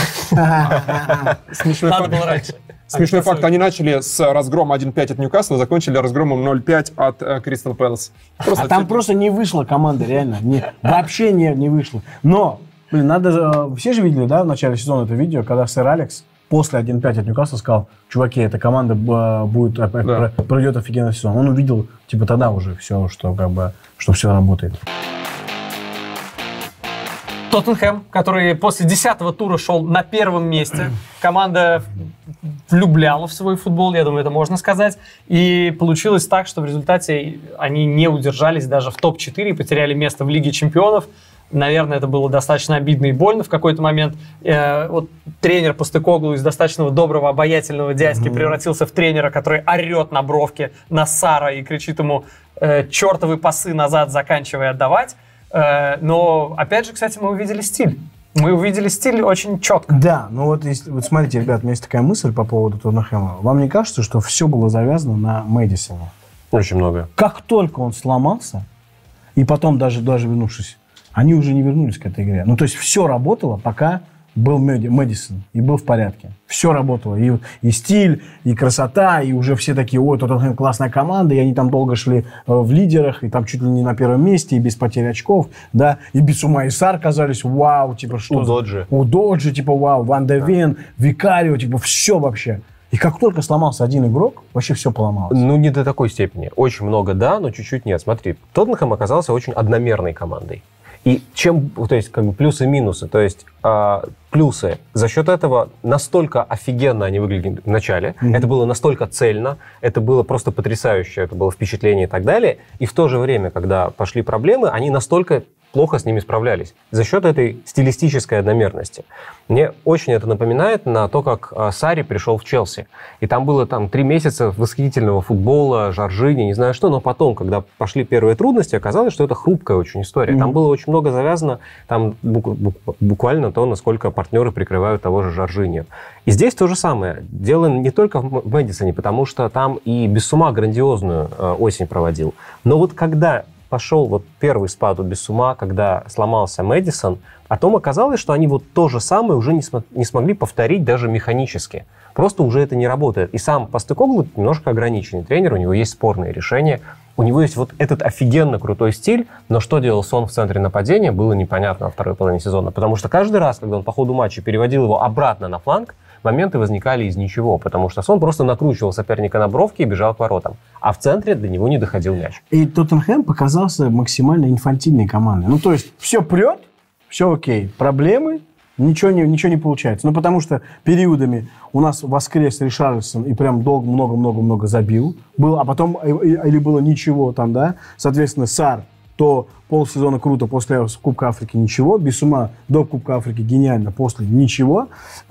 Смешной Надо факт. было раньше. Смешной факт, они начали с разгрома один пять от Ньюкасла, закончили разгромом ноль пять от Кристал Пэлас. А там просто не вышла команда, реально. Не, вообще не, не вышло. Но, блин, надо... Все же видели, да, в начале сезона это видео, когда сэр Алекс после один пять от Ньюкасла сказал, чуваки, эта команда будет, да. пройдет офигенный сезон. Он увидел, типа, тогда уже все, что как бы, что все работает. Тоттенхэм, который после десятого тура шел на первом месте. Команда влюбляла в свой футбол, я думаю, это можно сказать. И получилось так, что в результате они не удержались даже в топ четыре и потеряли место в Лиге чемпионов. Наверное, это было достаточно обидно и больно в какой-то момент. Э, вот тренер Постекоглу из достаточно доброго, обаятельного дядьки mm-hmm. превратился в тренера, который орет на бровке на Сара и кричит ему э, чертовы пасы назад, заканчивая отдавать. Э, но, опять же, кстати, мы увидели стиль. Мы увидели стиль очень четко. Да, ну вот, если, вот смотрите, ребят, у меня есть такая мысль по поводу Тоттенхэма. Вам не кажется, что все было завязано на Мэдисоне? Очень много. Как только он сломался, и потом даже, даже вернувшись, они уже не вернулись к этой игре. Ну, то есть все работало, пока был Мэдисон и был в порядке. Все работало. И, и стиль, и красота, и уже все такие, ой, Тоттенхэм классная команда, и они там долго шли в лидерах, и там чуть ли не на первом месте, и без потери очков, да, и Бисума и Сар казались, вау, типа, что... У Доджи. У Доджи, типа, вау, Ван де Вен, Викарио, типа, все вообще. И как только сломался один игрок, вообще все поломалось. Ну, не до такой степени. Очень много да, но чуть-чуть нет. Смотри, Тоттенхэм оказался очень одномерной командой. И чем, то есть, как бы плюсы и минусы. То есть э, плюсы. За счет этого настолько офигенно они выглядели в начале. Mm-hmm. Это было настолько цельно. Это было просто потрясающе. Это было впечатление и так далее. И в то же время, когда пошли проблемы, они настолько плохо с ними справлялись. За счет этой стилистической одномерности. Мне очень это напоминает на то, как Сарри пришел в Челси. И там было там три месяца восхитительного футбола, Жоржини, не знаю что, но потом, когда пошли первые трудности, оказалось, что это хрупкая очень история. Mm-hmm. Там было очень много завязано там буквально то, насколько партнеры прикрывают того же Жоржини. И здесь то же самое. Дело не только в Мэдисоне, потому что там и Бисума грандиозную осень проводил. Но вот когда пошел вот первый спад у Бисума, когда сломался Мэдисон, потом оказалось, что они вот то же самое уже не, см- не смогли повторить даже механически. Просто уже это не работает. И сам Постекоглу немножко ограниченный тренер, у него есть спорные решения, у него есть вот этот офигенно крутой стиль, но что делал Сон в центре нападения, было непонятно во второй половине сезона, потому что каждый раз, когда он по ходу матча переводил его обратно на фланг, моменты возникали из ничего, потому что Сон просто накручивал соперника на бровки и бежал к воротам. А в центре до него не доходил мяч. И Тоттенхэм показался максимально инфантильной командой. Ну, то есть, все прет, все окей. Проблемы, ничего не, ничего не получается. Ну, потому что периодами у нас воскрес Ришарлисон и прям долго, много-много-много забил. Был, а потом или было ничего там, да. Соответственно, Сар то полсезона круто, после Кубка Африки ничего. Бисума до Кубка Африки гениально, после ничего.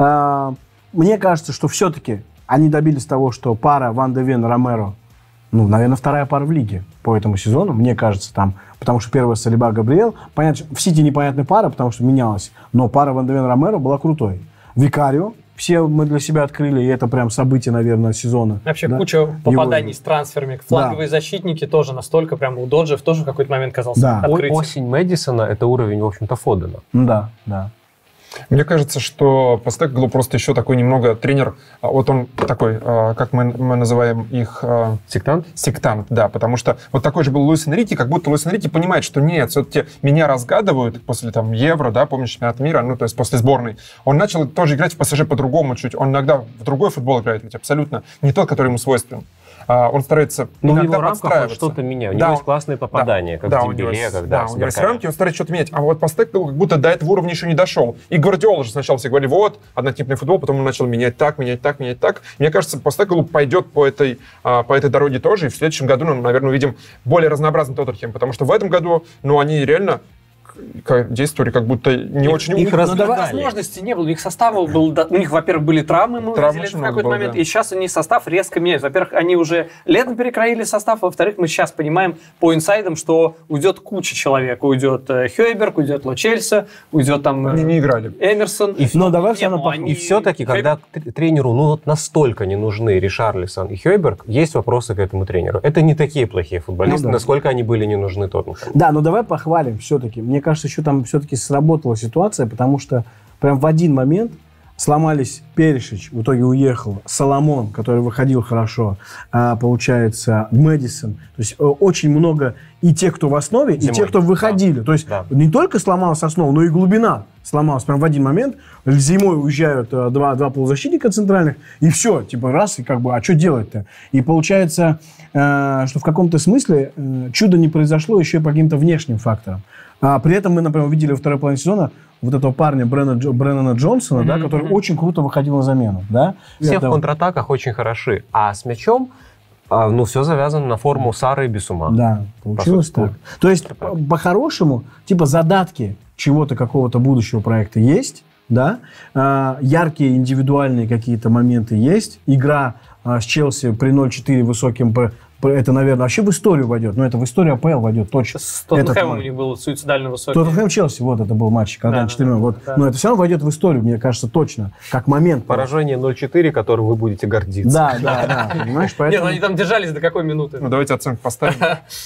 Мне кажется, что все-таки они добились того, что пара Ван де Вен, Ромеро, ну, наверное, вторая пара в лиге по этому сезону, мне кажется, там, потому что первая Салиба, Габриэл, понятно, в Сити непонятная пара, потому что менялась, но пара Ван де Вен, Ромеро была крутой. Викарио, все мы для себя открыли, и это прям событие, наверное, сезона. Вообще да? куча попаданий Его... с трансферами. Фланговые да. защитники тоже настолько, прям у Доджев тоже в какой-то момент казался да. открытием. Осень Мэдисона — это уровень, в общем-то, Фодена. Да, да. Мне кажется, что Постекоглу просто еще такой немного тренер, вот он такой, как мы, мы называем их... Сектант? Сектант, да, потому что вот такой же был Луис Энрике, как будто Луис Энрике понимает, что нет, все-таки меня разгадывают после там Евро, да, помнишь, чемпионат мира, ну, то есть после сборной. Он начал тоже играть в ПСЖ по-другому чуть, он иногда в другой футбол играет, ведь абсолютно не тот, который ему свойственен. Он старается но иногда в его подстраиваться. Что-то меняет. У да, него есть классные попадания, да, как да, в Дембеле, когда да, у него есть рамки, он старается что-то менять. А вот Постекоглу как будто до этого уровня еще не дошел. И Гвардиола же сначала все говорили, вот, однотипный футбол, потом он начал менять так, менять так, менять так. Мне кажется, Постекоглу пойдет по этой, по этой дороге тоже, и в следующем году мы, наверное, увидим более разнообразный Тоттенхэм, потому что в этом году, ну, они реально... действовали как будто не их, очень... Их возможности не было. У них состава был... У них, во-первых, были травмы, мы Травмы видели в какой-то был, момент. да. И сейчас у них состав резко меняется. Во-первых, они уже летом перекроили состав. Во-вторых, мы сейчас понимаем по инсайдам, что уйдет куча человек. Уйдет Хёйберг, уйдет Ло Чельса, уйдет там... Они не играли. Эмерсон. И, но давай все равно... И все-таки, когда тренеру ну вот настолько не нужны Ришарлисон и Хёйберг, есть вопросы к этому тренеру. Это не такие плохие футболисты, ну, да. насколько они были не нужны Тоттенхэму. Да, но давай похвалим все-таки. Мне кажется, еще там все все-таки сработала ситуация, потому что прям в один момент сломались Перишич, в итоге уехал, Соломон, который выходил хорошо, получается, Мэдисон. То есть очень много и тех, кто в основе, Зимой. и тех, кто выходили. Да. То есть да. не только сломалась основа, но и глубина сломалась прям в один момент. Зимой уезжают два, два полузащитника центральных, и все, типа раз, и как бы, а что делать-то? И получается, что в каком-то смысле чудо не произошло еще и по каким-то внешним факторам. А при этом мы, например, увидели во второй половине сезона вот этого парня Брэнна, Джо, Брэннона Джонсона, mm-hmm. да, который mm-hmm. очень круто выходил на замену. Да? Все Это... в контратаках очень хороши, а с мячом ну, все завязано на форму Сары и Бисума. Да, получилось по так. То есть, по- по-хорошему, типа задатки чего-то, какого-то будущего проекта есть, да, а, яркие индивидуальные какие-то моменты есть, игра а, с Челси при ноль четыре высоким по это, наверное, вообще в историю войдет. Но это в историю АПЛ войдет точно. С Тоттенхэмом у них был суицидально высокий. Тоттенхэм-Челси, вот это был матч, когда да, четыре ноль. Да, вот. да. Но это все равно войдет в историю, мне кажется, точно. Как момент. Поражение ноль четыре, которым вы будете гордиться. Да, да, да. Понимаешь, поэтому... Нет, ну они там держались до какой минуты? Ну, давайте оценку поставим.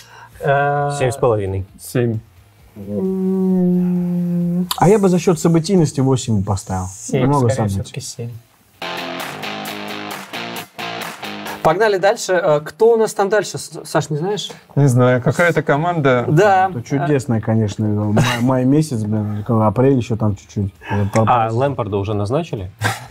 Семь с половиной. Семь. А я бы за счет событийности восемь поставил. Много событий. семь. Погнали дальше. Кто у нас там дальше? Саш, не знаешь? Не знаю. Какая-то команда... Да. Это чудесная, конечно. Май, май месяц, блин. Апрель еще там чуть-чуть. А Лэмпарда уже назначили?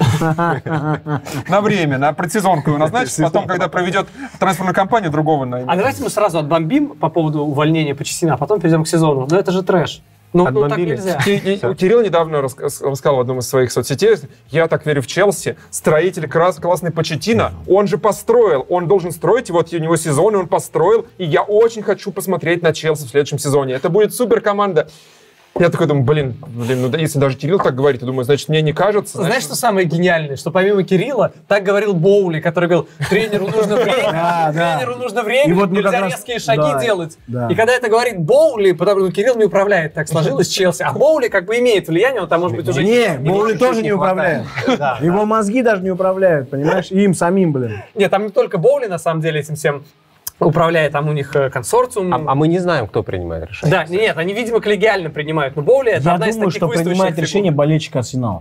На время, на предсезонку его назначить. Потом, когда проведет трансферную кампанию, другого найдем. А давайте мы сразу отбомбим по поводу увольнения Почеттино, а потом перейдем к сезону. Но это же трэш. Ну, ну так нельзя. Кирилл недавно рассказал в одном из своих соцсетей, я так верю в Челси, строитель классный Почеттино, он же построил, он должен строить, и вот у него сезон, и он построил, и я очень хочу посмотреть на Челси в следующем сезоне. Это будет супер команда. Я такой думаю, блин, блин, ну да, если даже Кирилл так говорит, я думаю, значит, мне не кажется. Знаешь, что самое гениальное? Что помимо Кирилла, так говорил Боули, который говорил, тренеру нужно время, тренеру нужно время, нельзя резкие шаги делать. И когда это говорит Боули, потому что Кирилл не управляет, так сложилось Челси, а Боули как бы имеет влияние, он там может быть уже... Не, Боули тоже не управляет. Его мозги даже не управляют, понимаешь, им самим, блин. Нет, там не только Боули, на самом деле, этим всем управляет, там у них консорциум. А, а мы не знаем, кто принимает решение. Да, нет, они, видимо, коллегиально принимают. Но Боули это одна из таких Я думаю, что принимает решение болельщик Арсенала.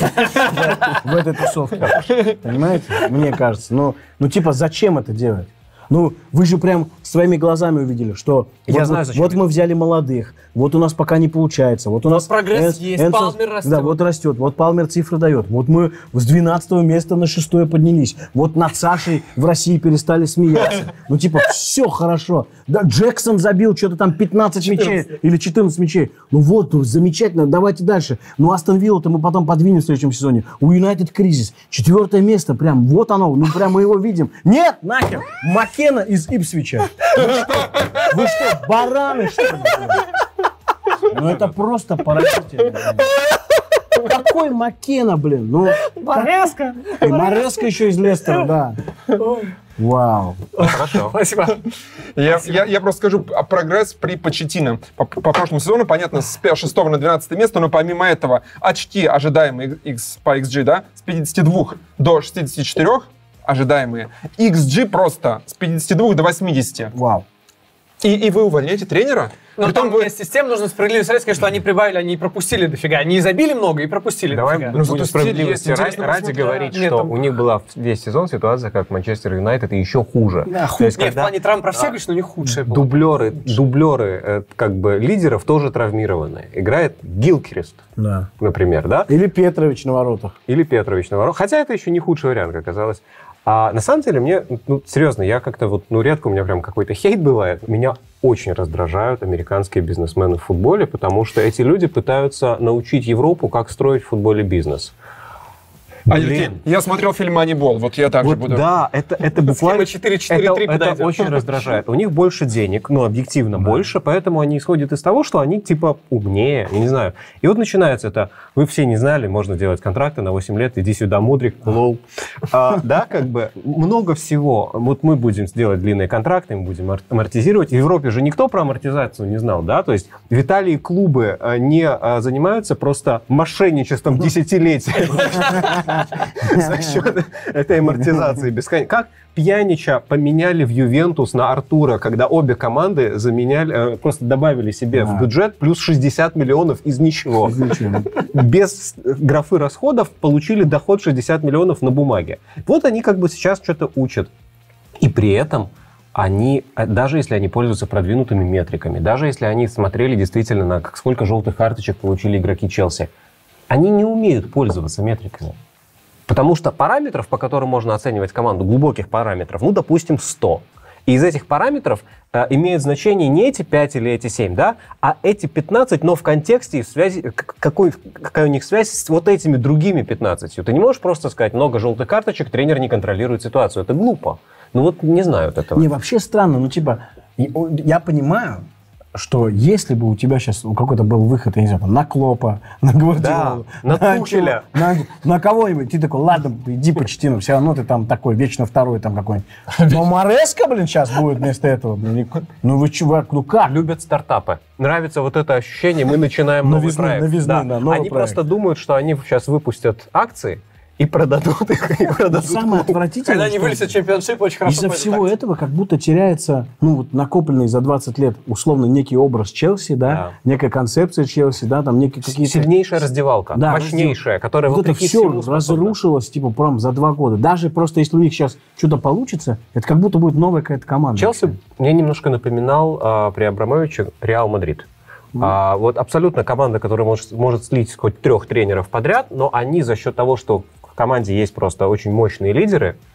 В этой тусовке. Понимаете? Мне кажется. Ну, типа, зачем это делать? Ну, вы же прям своими глазами увидели, что Я вот, знаю, вот мы взяли молодых, вот у нас пока не получается. Вот у нас прогресс есть, Палмер растет. Да, вот растет, вот Палмер цифры дает. Вот мы с двенадцатого места на шестое поднялись. Вот над Сашей в России перестали смеяться. Ну, типа, все хорошо. Да, Джексон забил что-то там пятнадцать мячей или четырнадцать мячей. Ну вот, ну, замечательно, давайте дальше. Ну, Астон Вилла-то мы потом подвинем в следующем сезоне. У Юнайтед кризис. Четвертое место, прям, вот оно, ну, прям мы его видим. Нет, нахер, Маккена из Ипсвича. Вы что, вы что, бараны, что ли? Ну, это просто поразительно. Какой Маккена, блин? Ну, Мореско. И Мореско еще из Лестера, да. Вау. Хорошо. Спасибо. Я, я, я просто скажу а прогресс при Почеттино. По, по прошлому сезону, понятно, с шестого на двенадцатое место, но помимо этого очки ожидаемые X, по икс джи, да, с пятидесяти двух до шестидесяти четырёх ожидаемые. икс джи просто с пятидесяти двух до восьмидесяти. Вау. И, и вы увольняете тренера? Но Притом там вы... вместе с тем нужно справедливо сказать, что они прибавили, они и пропустили дофига. Они и забили много, и пропустили Давай дофига. будем зато справедливости стиль есть, ради, интересно ради посмотреть. говорить, Нет, что там- у них была весь сезон ситуация, как Манчестер Юнайтед, и еще хуже. Да, То есть, Нет, в когда плане травм про всех, говоришь, но у них худшее было. дублеры, дублеры э, как бы лидеров тоже травмированы. Играет Гилкрист, Да. например, да? Или Петрович на воротах. Или Петрович на ворот. Хотя это еще не худший вариант, как оказалось. А на самом деле мне, ну, серьезно, я как-то вот, ну, редко у меня прям какой-то хейт бывает. Меня очень раздражают американские бизнесмены в футболе, потому что эти люди пытаются научить Европу, как строить в футболе бизнес. А, Евгений, я смотрел фильм «Манибол», вот я также Вот, буду... да, это, это буквально... четыре четыре три это, это подойдет. очень раздражает. У них больше денег, ну, объективно больше, поэтому они исходят из того, что они, типа, умнее, я не знаю. И вот начинается это, вы все не знали, можно делать контракты на восемь лет, иди сюда, мудрик, лол. А, да, как бы, много всего. Вот мы будем сделать длинные контракты, мы будем амортизировать. В Европе же никто про амортизацию не знал, да, то есть в Италии клубы а, не а, занимаются просто мошенничеством десятилетия. За счет этой амортизации бесконечно. Как Пьянича поменяли в Ювентус на Артура, когда обе команды заменяли, просто добавили себе в бюджет плюс шестьдесят миллионов из ничего. Без графы расходов получили доход шестьдесят миллионов на бумаге. Вот они как бы сейчас что-то учат. И при этом они, даже если они пользуются продвинутыми метриками, даже если они смотрели действительно на сколько желтых карточек получили игроки Челси, они не умеют пользоваться метриками. Потому что параметров, по которым можно оценивать команду, глубоких параметров, ну, допустим, сто. И из этих параметров э, имеют значение не эти пять или эти семь, да, а эти пятнадцать, но в контексте и в связи, какой, какая у них связь с вот этими другими пятнадцатью. Ты не можешь просто сказать, много желтых карточек, тренер не контролирует ситуацию. Это глупо. Ну вот не знаю вот этого. Не, вообще странно, ну типа, я понимаю, что если бы у тебя сейчас какой-то был выход, я не знаю, на Клопа, на Гвардиолу, да, на, на Тухеля, на, на кого-нибудь, ты такой, ладно, иди Почеттино, все равно ты там такой, вечно второй там какой-нибудь. Но Мореско, блин, сейчас будет вместо этого. Блин, ну вы чувак, ну как? Любят стартапы. Нравится вот это ощущение, мы начинаем новый новизны, проект. Новизны, да. Да, новый Они проект. просто думают, что они сейчас выпустят акции, и продадут их, и продадут. Самое отвратительное, Когда они вылезут в чемпионшип, очень хорошо. из-за всего этого как будто теряется, ну, вот накопленный за двадцать лет, условно, некий образ Челси, да, Да. некая концепция Челси, да, там некие какие-то... Сильнейшая раздевалка, Да, мощнейшая, которая вот это вопреки все всему способна. разрушилось, типа, прям за два года. Даже просто если у них сейчас что-то получится, это как будто будет новая какая-то команда. Челси мне немножко напоминал а, при Абрамовиче Реал Мадрид. Mm. А, вот абсолютно команда, которая может, может слить хоть трех тренеров подряд, но они за счет того, что в команде есть просто очень мощные лидеры,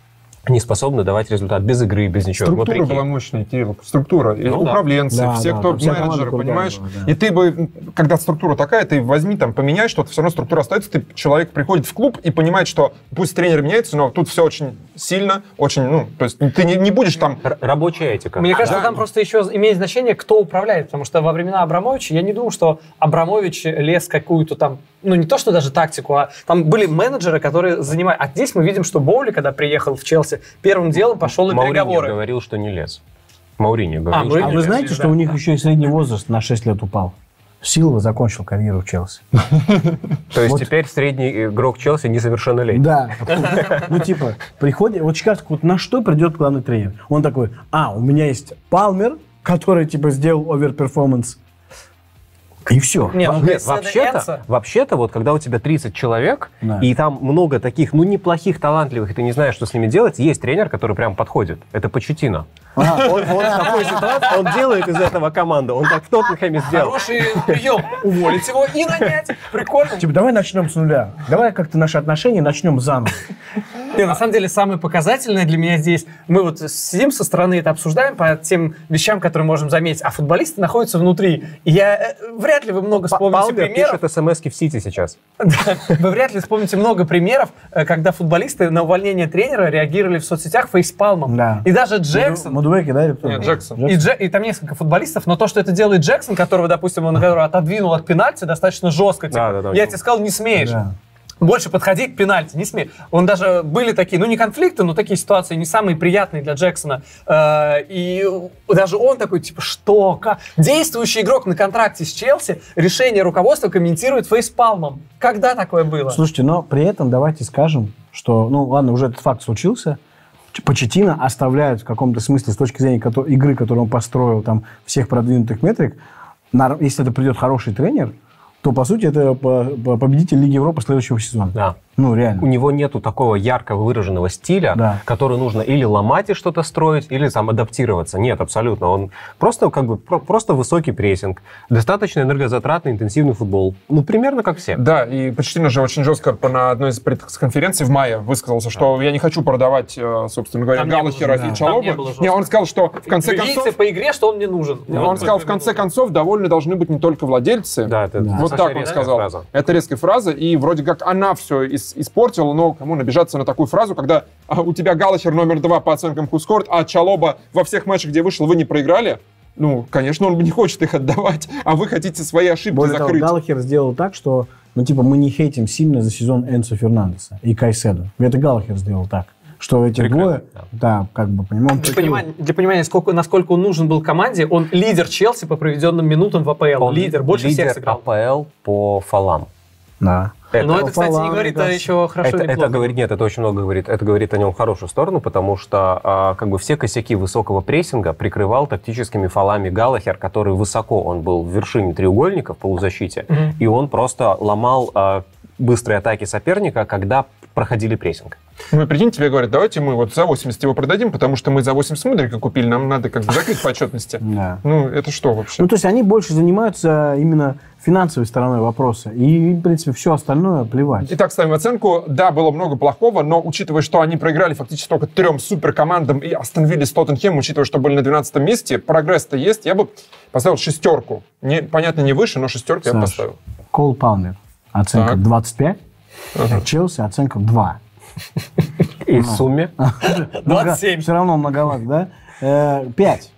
не способны давать результат без игры, без ничего. Структура вот была мощная, Кирилл. Структура. И ну, управленцы, да. все, да, кто да, менеджеры, понимаешь? Была, да. И ты бы, когда структура такая, ты возьми, там, поменяй что-то, все равно структура остается. Ты, человек приходит в клуб и понимает, что пусть тренер меняется, но тут все очень сильно, очень, ну, то есть ты не, не будешь там... Р- рабочая этика. Мне кажется, да. там просто еще имеет значение, кто управляет, потому что во времена Абрамовича я не думал, что Абрамович лез какую-то там, ну, не то, что даже тактику, а там были менеджеры, которые занимают... А здесь мы видим, что Боули, когда приехал в Челси, первым делом пошел на переговоры. Мауриньо говорил, что не лез. Мауриньо говорил, а, что а не вы лез. знаете, что да. у них еще и средний возраст на шесть лет упал? Силва закончил карьеру в Челси. То есть теперь средний игрок Челси несовершеннолетний. Да. Ну, типа, приходит... Вот сейчас вот на что придет главный тренер? Он такой, а, у меня есть Палмер, который, типа, сделал оверперформанс. И все. Нет, ну, Нет, вообще-то, вообще-то, вот когда у тебя тридцать человек, да. и там много таких, ну, неплохих, талантливых, и ты не знаешь, что с ними делать, есть тренер, который прям подходит. Это Почеттино. А, он, он в такой ситуации, он делает из этого команду. Он так в Тоттенхэме сделал. Хороший прием. Уволить его и нанять. Прикольно. Типа, давай начнем с нуля. Давай как-то наши отношения начнем заново. Не, на самом деле, самое показательное для меня здесь, мы вот сидим со стороны, это обсуждаем по тем вещам, которые можем заметить, а футболисты находятся внутри. И я, вряд ли вы много вспомните Палмер примеров. пишет смс-ки в Сити сейчас. Вы вряд ли вспомните много примеров, когда футболисты на увольнение тренера реагировали в соцсетях фейспалмом. Да. И даже Джексон. Мудуэки, да? Или кто? Нет, Джексон. И, Дже, и там несколько футболистов, но то, что это делает Джексон, которого, допустим, он которого отодвинул от пенальти достаточно жестко. Типа, да, да, да, я да. тебе сказал, не смеешь. Да. Больше подходить к пенальти, не смей. Он даже были такие, ну не конфликты, но такие ситуации не самые приятные для Джексона. Э, и даже он такой, типа, что? Как? Действующий игрок на контракте с Челси, решение руководства комментирует фейспалмом. Когда такое было? Слушайте, но при этом давайте скажем, что, ну ладно, уже этот факт случился, Почеттино оставляют в каком-то смысле, с точки зрения который, игры, которую он построил, там, всех продвинутых метрик, на, если это придет хороший тренер, то, по сути, это победитель Лиги Европы следующего сезона. Да. Ну, реально. У него нету такого ярко выраженного стиля, да. который нужно или ломать и что-то строить, или там адаптироваться. Нет, абсолютно. Он просто как бы про- просто высокий прессинг, достаточно энергозатратный, интенсивный футбол. Ну, примерно как все. Да, и Почеттино же очень жестко на одной из пресс-конференций в мае высказался, что да. я не хочу продавать, собственно говоря, Галлахера и Чалобу. Не, не, он сказал, что в конце Вы концов... видите по игре, что он не нужен. Он, он сказал, в конце концов, довольны должны быть не только владельцы. Да, это да. Вот так он сказал. Фраза. Это резкая фраза, и вроде как она все из испортила, но кому набежаться на такую фразу, когда а, у тебя Галлахер номер два по оценкам Хускорт, а Чалоба во всех матчах, где вышел, вы не проиграли? Ну, конечно, он не хочет их отдавать, а вы хотите свои ошибки Более закрыть. Того, Галлахер сделал так, что, ну, типа, мы не хейтим сильно за сезон Энцо Фернандеса и Кайседо. Это Галлахер сделал так. Что эти Прекрасно, двое, да. да, как бы, понимаем... Для понимания, для понимания сколько, насколько он нужен был команде, он лидер Челси по проведенным минутам в АПЛ. Он лидер, больше лидер всех сыграл. АПЛ по фолам. Да. Это, Но это, кстати, не говорит а еще хорошо это, или это плохо. говорит, нет, это очень много говорит. Это говорит о нем в хорошую сторону, потому что а, как бы все косяки высокого прессинга прикрывал тактическими фолами Галлахер, который высоко, он был в вершине треугольника в полузащите, mm-hmm. и он просто ломал а, быстрые атаки соперника, когда проходили прессинг. Ну, и прикинь, тебе говорят, давайте мы вот за восемьдесят его продадим, потому что мы за восемьдесят Мудрика купили, нам надо как бы закрыть по отчетности. Да. Ну, это что вообще? Ну, то есть они больше занимаются именно финансовой стороной вопроса. И, в принципе, все остальное плевать. Итак, ставим оценку. Да, было много плохого, но учитывая, что они проиграли фактически только трем суперкомандам и остановили с Тоттенхэмом, учитывая, что были на двенадцатом месте, прогресс-то есть, я бы поставил шестерку. Не, понятно, не выше, но шестерку Саш, я бы поставил. Кол Палмер. Оценка так. двадцать пять. Ага. Челси оценка два. И в сумме? двадцать семь. Все равно многовато, да? пять.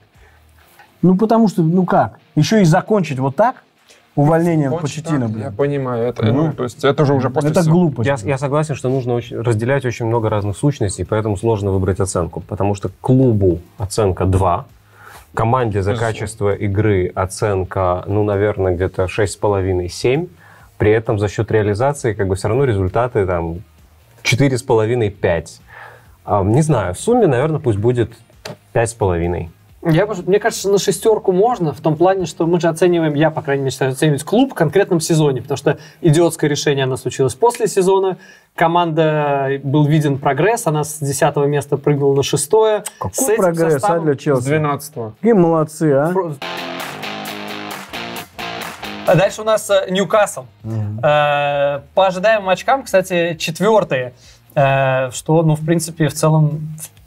Ну, потому что, ну как? Еще и закончить вот так, увольнением Почеттино, блин. Я понимаю. Это, ну, ну, то есть это же уже после Это всего. глупость. Я, я согласен, что нужно очень, разделять очень много разных сущностей, поэтому сложно выбрать оценку. Потому что клубу оценка два, команде за качество игры оценка, ну, наверное, где-то шесть с половиной - семь. При этом за счет реализации как бы все равно результаты там четыре с половиной - пять. А, не знаю, в сумме, наверное, пусть будет пять с половиной. Я, мне кажется, на шестерку можно, в том плане, что мы же оцениваем, я, по крайней мере, считаю, оценивать клуб в конкретном сезоне, потому что идиотское решение, оно случилось после сезона, команда, был виден прогресс, она с десятого места прыгнула на шестое. Какой прогресс, составом... а, для Челси? С двенадцатого. Какие молодцы, а? А дальше у нас Ньюкасл. Mm-hmm. Э, по ожидаемым очкам, кстати, четвертые, э, что, ну, в принципе, в целом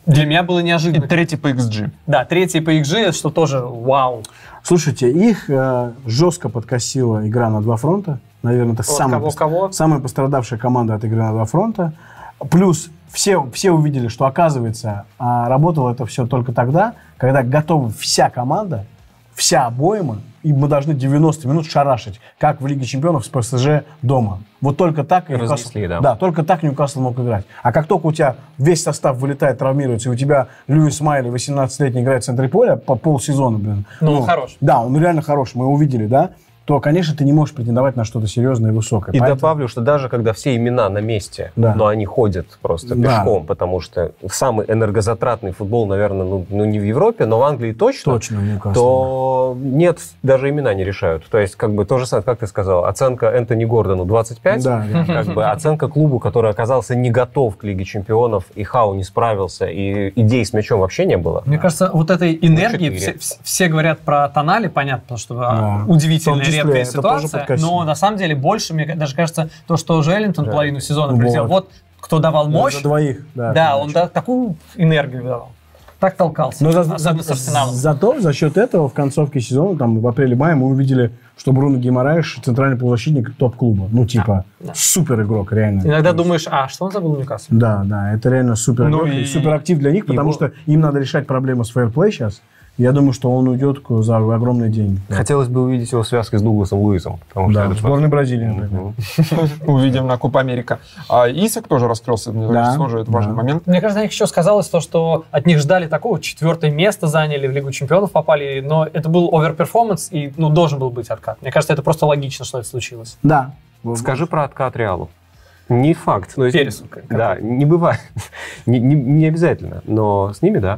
Для меня было неожиданно. И третий по икс джи. Да, третий по икс джи, что тоже вау. Слушайте, их э, жестко подкосила игра на два фронта. Наверное, это Вот самая, кого, пос- кого? самая пострадавшая команда от игры на два фронта. Плюс все, все увидели, что, оказывается, а, работало это все только тогда, когда готова вся команда, вся обойма, и мы должны девяносто минут шарашить, как в Лиге чемпионов с ПСЖ дома. Вот только так И Ньюкасл, разнесли, да. да, только так Ньюкасл мог играть. А как только у тебя весь состав вылетает, травмируется, и у тебя Льюис Майли, восемнадцатилетний, играет в центре поля по полсезона, блин. Ну, он хорош. Да, он реально хорош, мы увидели, да, то, конечно, ты не можешь претендовать на что-то серьезное и высокое. И Поэтому- добавлю, что даже когда все имена на месте, Да. но они ходят просто Да. пешком, потому что самый энергозатратный футбол, наверное, ну, ну не в Европе, но в Англии точно, Точно, Ньюкасл. то нет, даже имена не решают. То есть, как бы, то же самое, как ты сказал, оценка Энтони Гордону двадцать пять, Да, да. как бы оценка клубу, который оказался не готов к Лиге чемпионов, и Хау не справился, и идей с мячом вообще не было. Мне кажется, вот этой энергии, четыре. все, все- все говорят про Тонали, понятно, потому что а, Да. удивительная, В том числе, редкая это тоже ситуация, подкосило. но на самом деле больше, мне даже кажется, то, что уже Эллинтон Да. половину сезона Вот. прилетел, вот кто давал мощь, За двоих, да. да, конечно. он да, такую энергию давал, так толкался, Но за- особенно за- с Арсеналом. Зато за счет этого в концовке сезона, там в апреле-мае, мы увидели, что Бруно Гимараеш центральный полузащитник топ-клуба. Ну, типа, Да. супер игрок, реально. Иногда думаешь, а что он забыл Ньюкасл? Да, да, это реально супер игрок, Ну и и- супер актив для них, потому его- что им надо решать проблему с фейерплей сейчас. Я думаю, что он уйдет к- за огромные деньги. Хотелось бы увидеть его связки с Дугласом Луисом. Потому что Да, это в сборной Бразилии, например. Увидим на Куба Америка. А Исак тоже раскрылся, мне Да, кажется, тоже это важный да. момент. Мне кажется, на них еще сказалось то, что от них ждали такого, четвертое место заняли, в Лигу чемпионов попали, но это был оверперформанс, и ну, должен был быть откат. Мне кажется, это просто логично, что это случилось. Да. Скажи про откат Реалу. Не факт. Ну, Пересу как- Да, не бывает. не, не- не обязательно. Но с ними, да.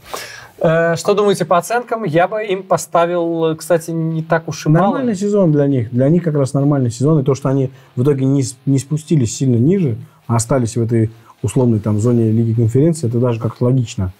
Э, Что думаете по оценкам? Я бы им поставил, кстати, не так уж и мало. Нормальный сезон для них. Для них как раз нормальный сезон. И то, что они в итоге не, с- не спустились сильно ниже, а остались в этой условной там зоне Лиги конференции, это даже как-то логично.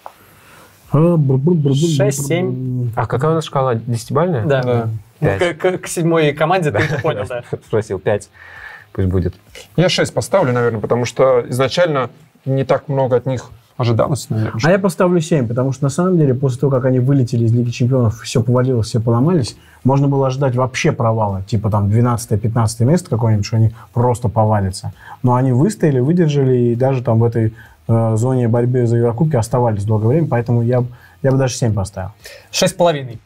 шесть-семь. А какая у нас шкала? Десятибалльная? Да. Да. Пять. К, к- к седьмой команде ты это понял, да. Спросил. Пять. Пусть будет. Я шесть поставлю, наверное, потому что изначально не так много от них ожидалось, наверное. А я поставлю семь, потому что на самом деле после того, как они вылетели из Лиги чемпионов, все повалилось, все поломались, можно было ожидать вообще провала, типа там двенадцатое-пятнадцатое место какое-нибудь, что они просто повалятся. Но они выстояли, выдержали и даже там в этой э, зоне борьбы за Еврокубки оставались долгое время, поэтому я, б- я бы даже семь поставил. Шесть с половиной.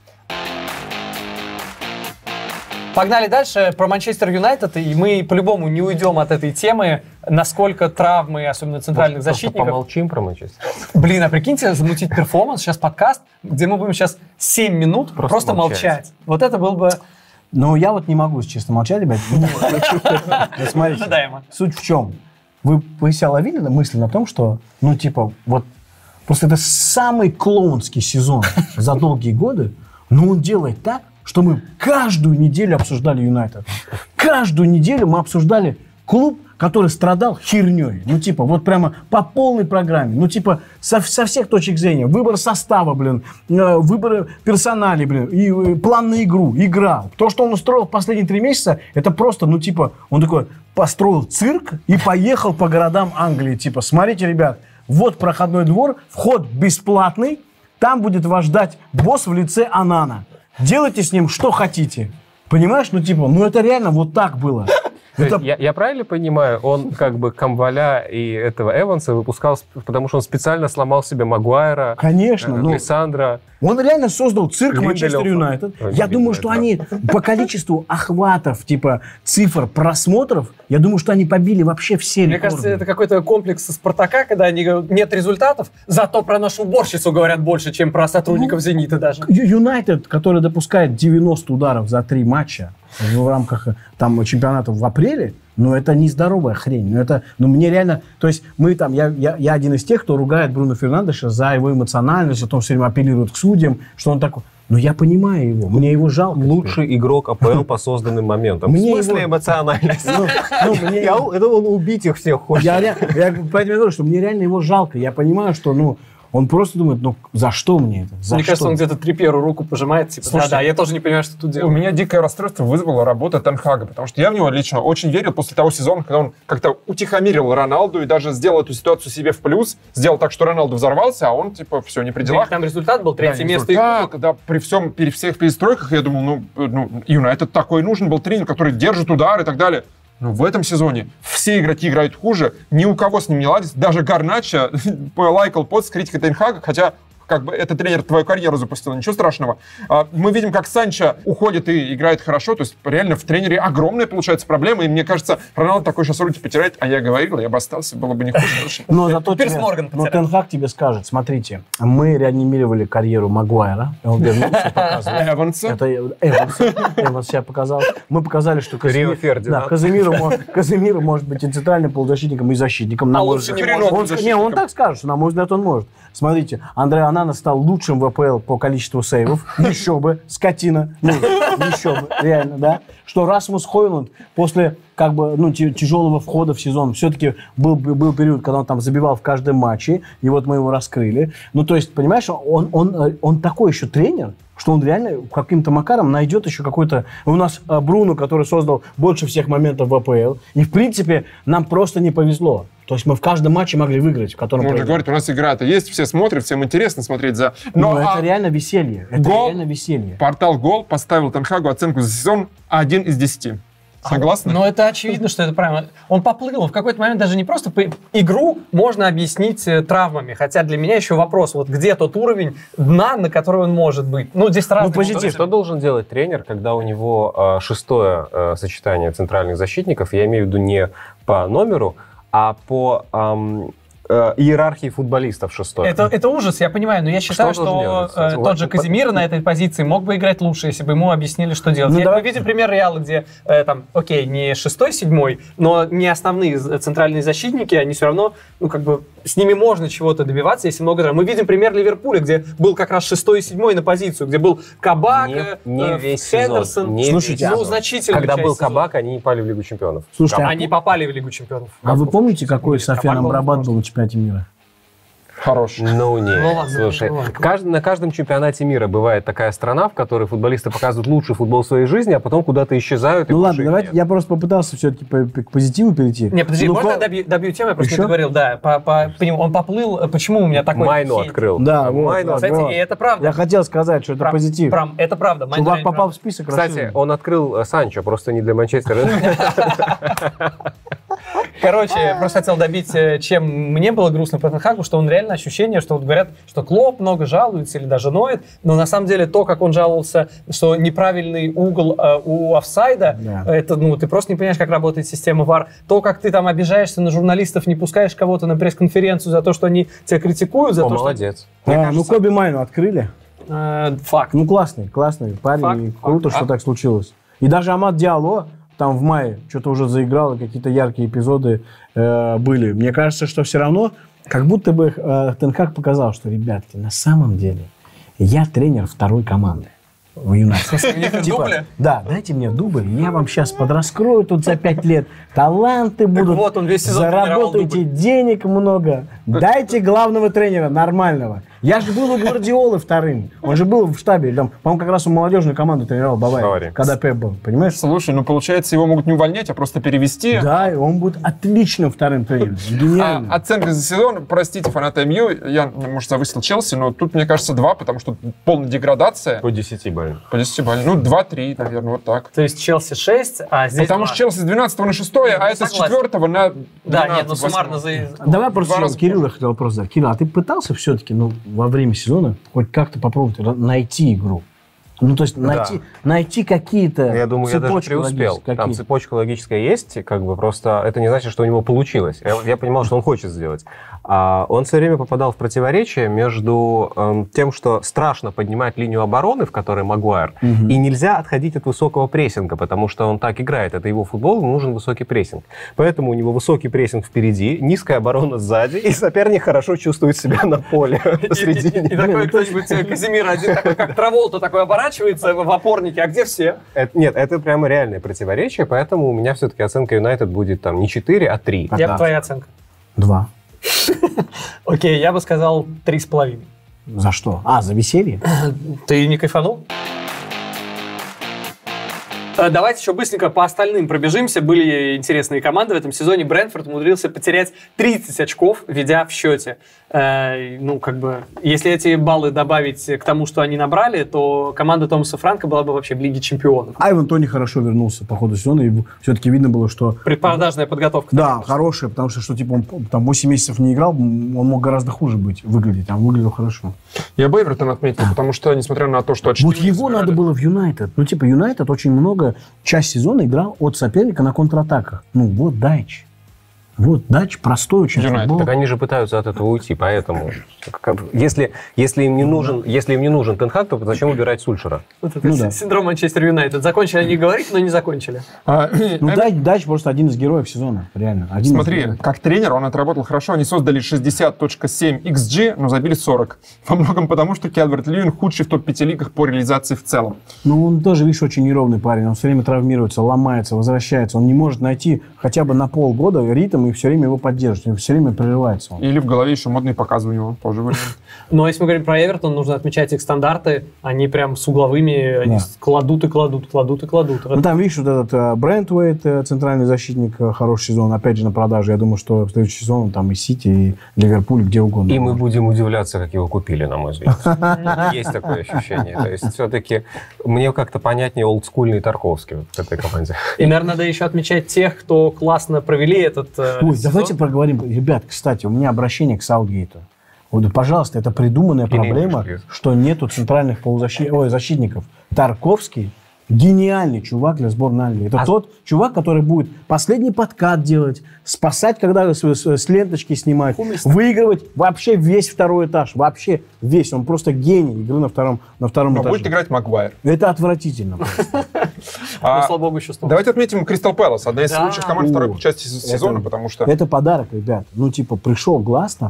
Погнали дальше про Манчестер Юнайтед, и мы по-любому не уйдем от этой темы, насколько травмы, особенно центральных Может, просто защитников. помолчим про Манчестер. Блин, а прикиньте, замутить перформанс, сейчас подкаст, где мы будем сейчас семь минут просто, Просто молчать. молчать. Вот это был бы... Но я вот не могу, честно, молчать, ребят. Ну, Смотрите, Ожидаемо. суть в чем? Вы, вы себя ловили на мысли на том, что, ну, типа, вот, просто это самый клоунский сезон за долгие годы, но он делает так, что мы каждую неделю обсуждали Юнайтед. Каждую неделю мы обсуждали клуб, который страдал херней. Ну, типа, вот прямо по полной программе. Ну, типа, со, со всех точек зрения. Выбор состава, блин, э, выбор персоналей, блин, и э, план на игру, игра. То, что он устроил в последние три месяца, это просто, ну, типа, он такой построил цирк и поехал по городам Англии. Типа, смотрите, ребят, вот проходной двор, вход бесплатный, там будет вас ждать босс в лице Анана. Делайте с ним что хотите. Понимаешь? Ну, типа, ну это реально вот так было. То Это- есть я, я правильно понимаю, он как бы Камваля и этого Эванса выпускал, с- потому что он специально сломал себе Магуайра, Конечно, э, ну, Александра. он реально создал цирк Линделёфа. Манчестер Юнайтед. Ой, Я не думаю, видно что этого. они по количеству охватов, типа цифр просмотров, я думаю, что они побили вообще все Мне рекорды. кажется, это какой-то комплекс Спартака, когда они говорят, нет результатов, зато про нашу уборщицу говорят больше, чем про сотрудников Зенита даже. Ю- Юнайтед, который допускает девяносто ударов за три матча в рамках там чемпионата в апреле, ну, это нездоровая хрень. Ну, это, ну, мне реально... То есть мы там... Я, я, я один из тех, кто ругает Бруно Фернандеша за его эмоциональность, о том, что все время апеллирует к судьям, что он такой... Но я понимаю его. Мне его жалко. Лучший игрок АПЛ по созданным моментам. Мне В смысле его- эмоциональность? Ну, ну, мне- Я, это он убить их всех хочет. Я, ре- я поэтому я говорю, что мне реально его жалко. Я понимаю, что, ну, Он просто думает, ну за что мне это? За Мне что? кажется, он где-то Трипьеру руку пожимает, типа, да-да, я тоже не понимаю, что тут делать. У меня дикое расстройство вызвала работа Тен Хага, потому что я в него лично очень верил после того сезона, когда он как-то утихомирил Роналду и даже сделал эту ситуацию себе в плюс, сделал так, что Роналду взорвался, а он, типа, все, не при делах. Там результат был третье да, место. Результат, и да, при всем, при всех перестройках я думал, ну, ну, Юнайтед такой нужен был тренер, который держит удар и так далее. Но в этом сезоне все игроки играют хуже, ни у кого с ним не ладится. Даже Гарначо лайкал пост с критикой Тен Хага, хотя как бы этот тренер твою карьеру запустил, ничего страшного. Мы видим, как Санчо уходит и играет хорошо, то есть реально в тренере огромная получается проблема, и мне кажется, Роналду такой сейчас руки потирает, а я говорил, я бы остался, было бы не хуже. Но зато Пирс Морган но Тен Хаг тебе скажет, смотрите, мы реанимировали карьеру Магуайра, он вернулся, показывает. Эванса. Это Эванс, Эванс себя показал. Мы показали, что Рио Фердинанд. да, Каземиру, мо- Каземиру может быть и центральным полузащитником, и защитником. На А мой лучше взгляд. не может Он, быть не, защитником. он так скажет, что, на мой взгляд, он может. Смотрите, Андре Онана стал лучшим в АПЛ по количеству сейвов. Еще бы, скотина. Ну, еще бы, реально, да. Что Расмус Хойланд после как бы, ну, т- тяжелого входа в сезон все-таки был, был период, когда он там забивал в каждом матче, и вот мы его раскрыли. Ну, то есть, понимаешь, он, он, он такой еще тренер, что он реально каким-то макаром найдет еще какой-то... У нас а, Бруно, который создал больше всех моментов в АПЛ, и, в принципе, нам просто не повезло. То есть мы в каждом матче могли выиграть, в котором... Он же говорит, у нас игра-то есть, все смотрят, всем интересно смотреть за... Но, Но, это а, реально веселье. Это гол- реально веселье. портал «Гол» поставил Тен Хагу оценку за сезон один из десяти. Согласны? Но это очевидно, что это правильно. Он поплыл, он в какой-то момент даже не просто... по- Игру можно объяснить э, травмами, хотя для меня еще вопрос, вот где тот уровень дна, на который он может быть. Ну, здесь разные... позитив. Что, что должен делать тренер, когда у него э, шестое э, сочетание центральных защитников, я имею в виду не по номеру, а по эм, э, иерархии футболистов шестое? Это, это ужас, я понимаю, но я считаю, Что что, должен делать, кстати? э, Вот, тот же вот, Казимир на этой позиции мог бы играть лучше, если бы ему объяснили, что делать. Ну, Я- давай. Мы видим пример Реала, где э, там, окей, не шестой, седьмой, но не основные з- центральные защитники, они все равно, ну, как бы, с ними можно чего-то добиваться, если много играют. Мы видим пример Ливерпуля, где был как раз шестой и седьмой на позицию, где был Кабак, Не, э, не э, весь Хендерсон. сезон. Не Слушайте, весь ну, сезон. значительную Когда часть был сезона. Кабак, они не попали в Лигу чемпионов. Слушайте, а, Они попали в Лигу чемпионов. а вы помните, какой Софьян Кабак был Амрабат просто. был на чемпионате мира? Хорош. Ну нет, Ну ладно, слушай, ну ладно. кажд- на каждом чемпионате мира бывает такая страна, в которой футболисты показывают лучший футбол в своей жизни, а потом куда-то исчезают. и Ну больше ладно, их давайте, нет. я просто попытался все-таки по- по- к позитиву перейти. Не, подожди, Ну, можно я ко- добью, добью тему? Я просто Еще? не договорил, да. По, по, по нему он поплыл. Почему у меня такой... Майну хейт? открыл. Да, А вот, Майну да. Кстати, Вот. и это правда. Я хотел сказать, что это Прав- позитив. прав- это правда. Майну Чувак реально попал правда. в список. Кстати, расширенный. он открыл э, Санчо, просто не для Манчестера. Короче, я просто хотел добить, э, чем мне было грустно по Тен Хагу, что он реально ощущение, что вот говорят, что Клоп много жалуется или даже ноет, но на самом деле то, как он жаловался, что неправильный угол э, у офсайда, Да. это, ну, ты просто не понимаешь, как работает система ВАР. То, как ты там обижаешься на журналистов, не пускаешь кого-то на пресс-конференцию за то, что они тебя критикуют, за О, то, что... молодец. А, ну, Коби Майну открыли. Э, факт. Ну, классный, классный парень. Факт, и факт. круто, что А- так случилось. И даже Амад Диалло там в мае что-то уже заиграл, и какие-то яркие эпизоды э, были. Мне кажется, что все равно, как будто бы э, Тен Хаг показал, что, ребятки, на самом деле я тренер второй команды в Юнайтед. Типа, да, дайте мне дубль, я вам сейчас подраскрою тут за пять лет. Таланты будут, вот он весь сезон тренировал заработаете денег много. Дайте главного тренера нормального. Я же был у Гвардиолы вторым. Он же был в штабе. Там, по-моему, как раз он молодежную команду тренировал Баварии, Баварии. когда Пеп был. Понимаешь? Слушай, ну получается, его могут не увольнять, а просто перевести. Да, и он будет отличным вторым тренером. А, Гениально. оценка за сезон, простите, фанаты МЮ, я, может, завысил Челси, но тут, мне кажется, два, потому что полная деградация. По десяти баллам. По десятибалльной. Ну, два-три, наверное, вот так. То есть Челси шесть, а здесь Потому два. что Челси с двенадцатого на шестое, а Ну, это с согласен. четвертого на Да, двенадцать, нет, ну суммарно восьмое. за... Давай просто Два раза Кирилл, я хотел вопрос задать. Кирилл, а ты пытался все-таки, ну, во время сезона хоть как-то попробовать ра- найти игру? Ну, то есть найти, найти какие-то Я думаю, я даже цепочки преуспел. логические, Там какие? цепочка логическая есть, как бы просто это не значит, что у него получилось. Я, я понимал, что он хочет сделать. А он все время попадал в противоречие между эм, тем, что страшно поднимать линию обороны, в которой Магуайр, Мгм. и нельзя отходить от высокого прессинга, потому что он так играет. Это его футбол, ему нужен высокий прессинг. Поэтому у него высокий прессинг впереди, низкая оборона сзади, и соперник хорошо чувствует себя на поле И посредине. такой кто-нибудь, э, Казимир один такой, как Траволта, такой оборачивается в опорнике, а где все? Это- нет, это прямо реальное противоречие, поэтому у меня все-таки оценка Юнайтед будет там не четыре, а три. А Я да. твоя оценка. Два. Окей, я бы сказал три с половиной. За что? А, за веселье? Ты не кайфанул? Давайте еще быстренько по остальным пробежимся. Были интересные команды в этом сезоне. Брентфорд умудрился потерять тридцать очков, ведя в счете. Э, ну, как бы, если эти баллы добавить к тому, что они набрали, то команда Томаса Франка была бы вообще в Лиге чемпионов. Айван Тони хорошо вернулся по ходу сезона, и все-таки видно было, что... Предпродажная подготовка. Да, хорошая, потому что, что типа, он там восемь месяцев не играл, он мог гораздо хуже быть, выглядеть, а он выглядел хорошо. Я бы Эвертон отметил, потому что, несмотря на то, что... Вот его надо было в Юнайтед. Ну, типа, Юнайтед очень много, часть сезона играл от соперника на контратаках. Ну, вот Дайч. Вот Дайч простой очень футбол. Так они же пытаются от этого уйти, поэтому... Если, если, им не нужен, если им не нужен Тен Хаг, то зачем убирать Сульшера? Вот это ну, да. Синдром Манчестер Юнайтед. Закончили они говорить, но не закончили. А, ну, это... Дайч, Дайч просто один из героев сезона, реально. Один Смотри, как тренер он отработал хорошо. Они создали шестьдесят целых семь икс джи, но забили сорок. Во многом потому, что Калверт-Льюин худший в топ-пяти лигах по реализации в целом. Ну, он тоже, видишь, очень неровный парень. Он все время травмируется, ломается, возвращается. Он не может найти хотя бы на полгода ритм, и все время его поддерживает. Все время прерывается он. Или в голове еще модные показы у него. Тоже вариант. Но если мы говорим про Эвертон, нужно отмечать их стандарты. Они прям с угловыми, они да. кладут и кладут, кладут и кладут. Ну, там, видишь, вот этот uh, Брентвейт, uh, центральный защитник, uh, хороший сезон, опять же, на продаже. Я думаю, что в следующий сезон там и Сити, и Ливерпуль, где угодно. И мы будем удивляться, как его купили, на мой взгляд. Есть такое ощущение. То есть все-таки мне как-то понятнее олдскульный Тарковский в этой команде. И, наверное, надо еще отмечать тех, кто классно провели этот Ой, давайте проговорим. Ребят, кстати, у меня обращение к Саутгейту. Вот, пожалуйста, это придуманная проблема, что нету центральных полузащит... Ой, защитников. Тарковский гениальный чувак для сборной Англии. Это а... тот чувак, который будет последний подкат делать, спасать, когда с, с, с ленточки снимать, Уместно. выигрывать вообще весь второй этаж. Вообще весь. Он просто гений игры на втором, на втором Но этаже. будет играть Магуайр. Это отвратительно. Слава богу, еще Давайте отметим Кристал Пэлас. Одна из лучших команд второй части сезона, потому что... Это подарок, ребят. Ну, типа, пришел Гласнер,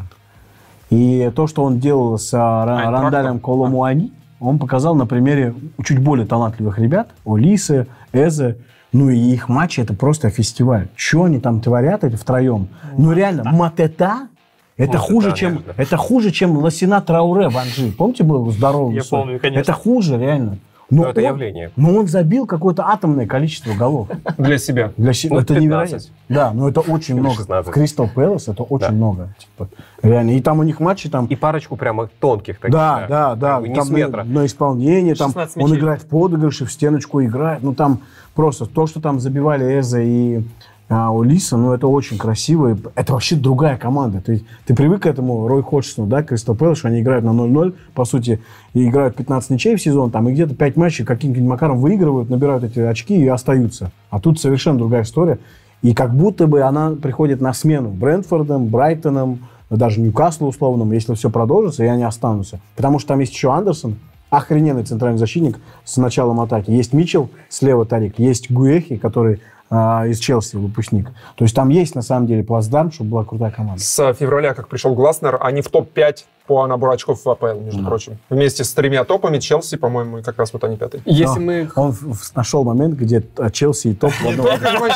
и то, что он делал с Рандалем Коломуани, он показал на примере чуть более талантливых ребят, Олисы, Эзе, ну и их матчи, это просто фестиваль. Что они там творят, эти втроем? Ну реально, Матета, это хуже, чем, это хуже, чем Лосина Трауре в Анжи. Помните, был здоровый? Я помню, конечно. Это хуже, реально. Но, это он, явление. но он забил какое-то атомное количество голов. Для себя. Для себя. Это невероятно. Да, но это очень много. В Кристал Пэлас это очень да. много. Типа, реально. И там у них матчи там... И парочку прямо тонких таких. Да, да, да. да. Там на, на исполнение. Там он играет в подыгрыши, в стеночку играет. Ну там просто то, что там забивали Эзе и... А Олиса, ну, это очень красиво. Это вообще другая команда. Ты, ты привык к этому Рой Ходжсону, да, Кристал Пэлас, что они играют на ноль-ноль, по сути, и играют пятнадцать ничей в сезон, там, и где-то пять матчей каким-нибудь макаром выигрывают, набирают эти очки и остаются. А тут совершенно другая история. И как будто бы она приходит на смену Брентфордом, Брайтоном, даже Ньюкаслу условным, если все продолжится, и они останутся. Потому что там есть еще Андерсон, охрененный центральный защитник с началом атаки. Есть Митчелл, слева Тарик, есть Гуэхи, который из Челси выпускник. То есть там есть, на самом деле, плацдарм, чтобы была крутая команда. С февраля, как пришел Гласнер, они в топ пять по набору очков в АПЛ, между да. прочим. Вместе с тремя топами Челси, по-моему, как раз вот они пятые. Если мы... Он нашел момент, где Челси и топ в одном,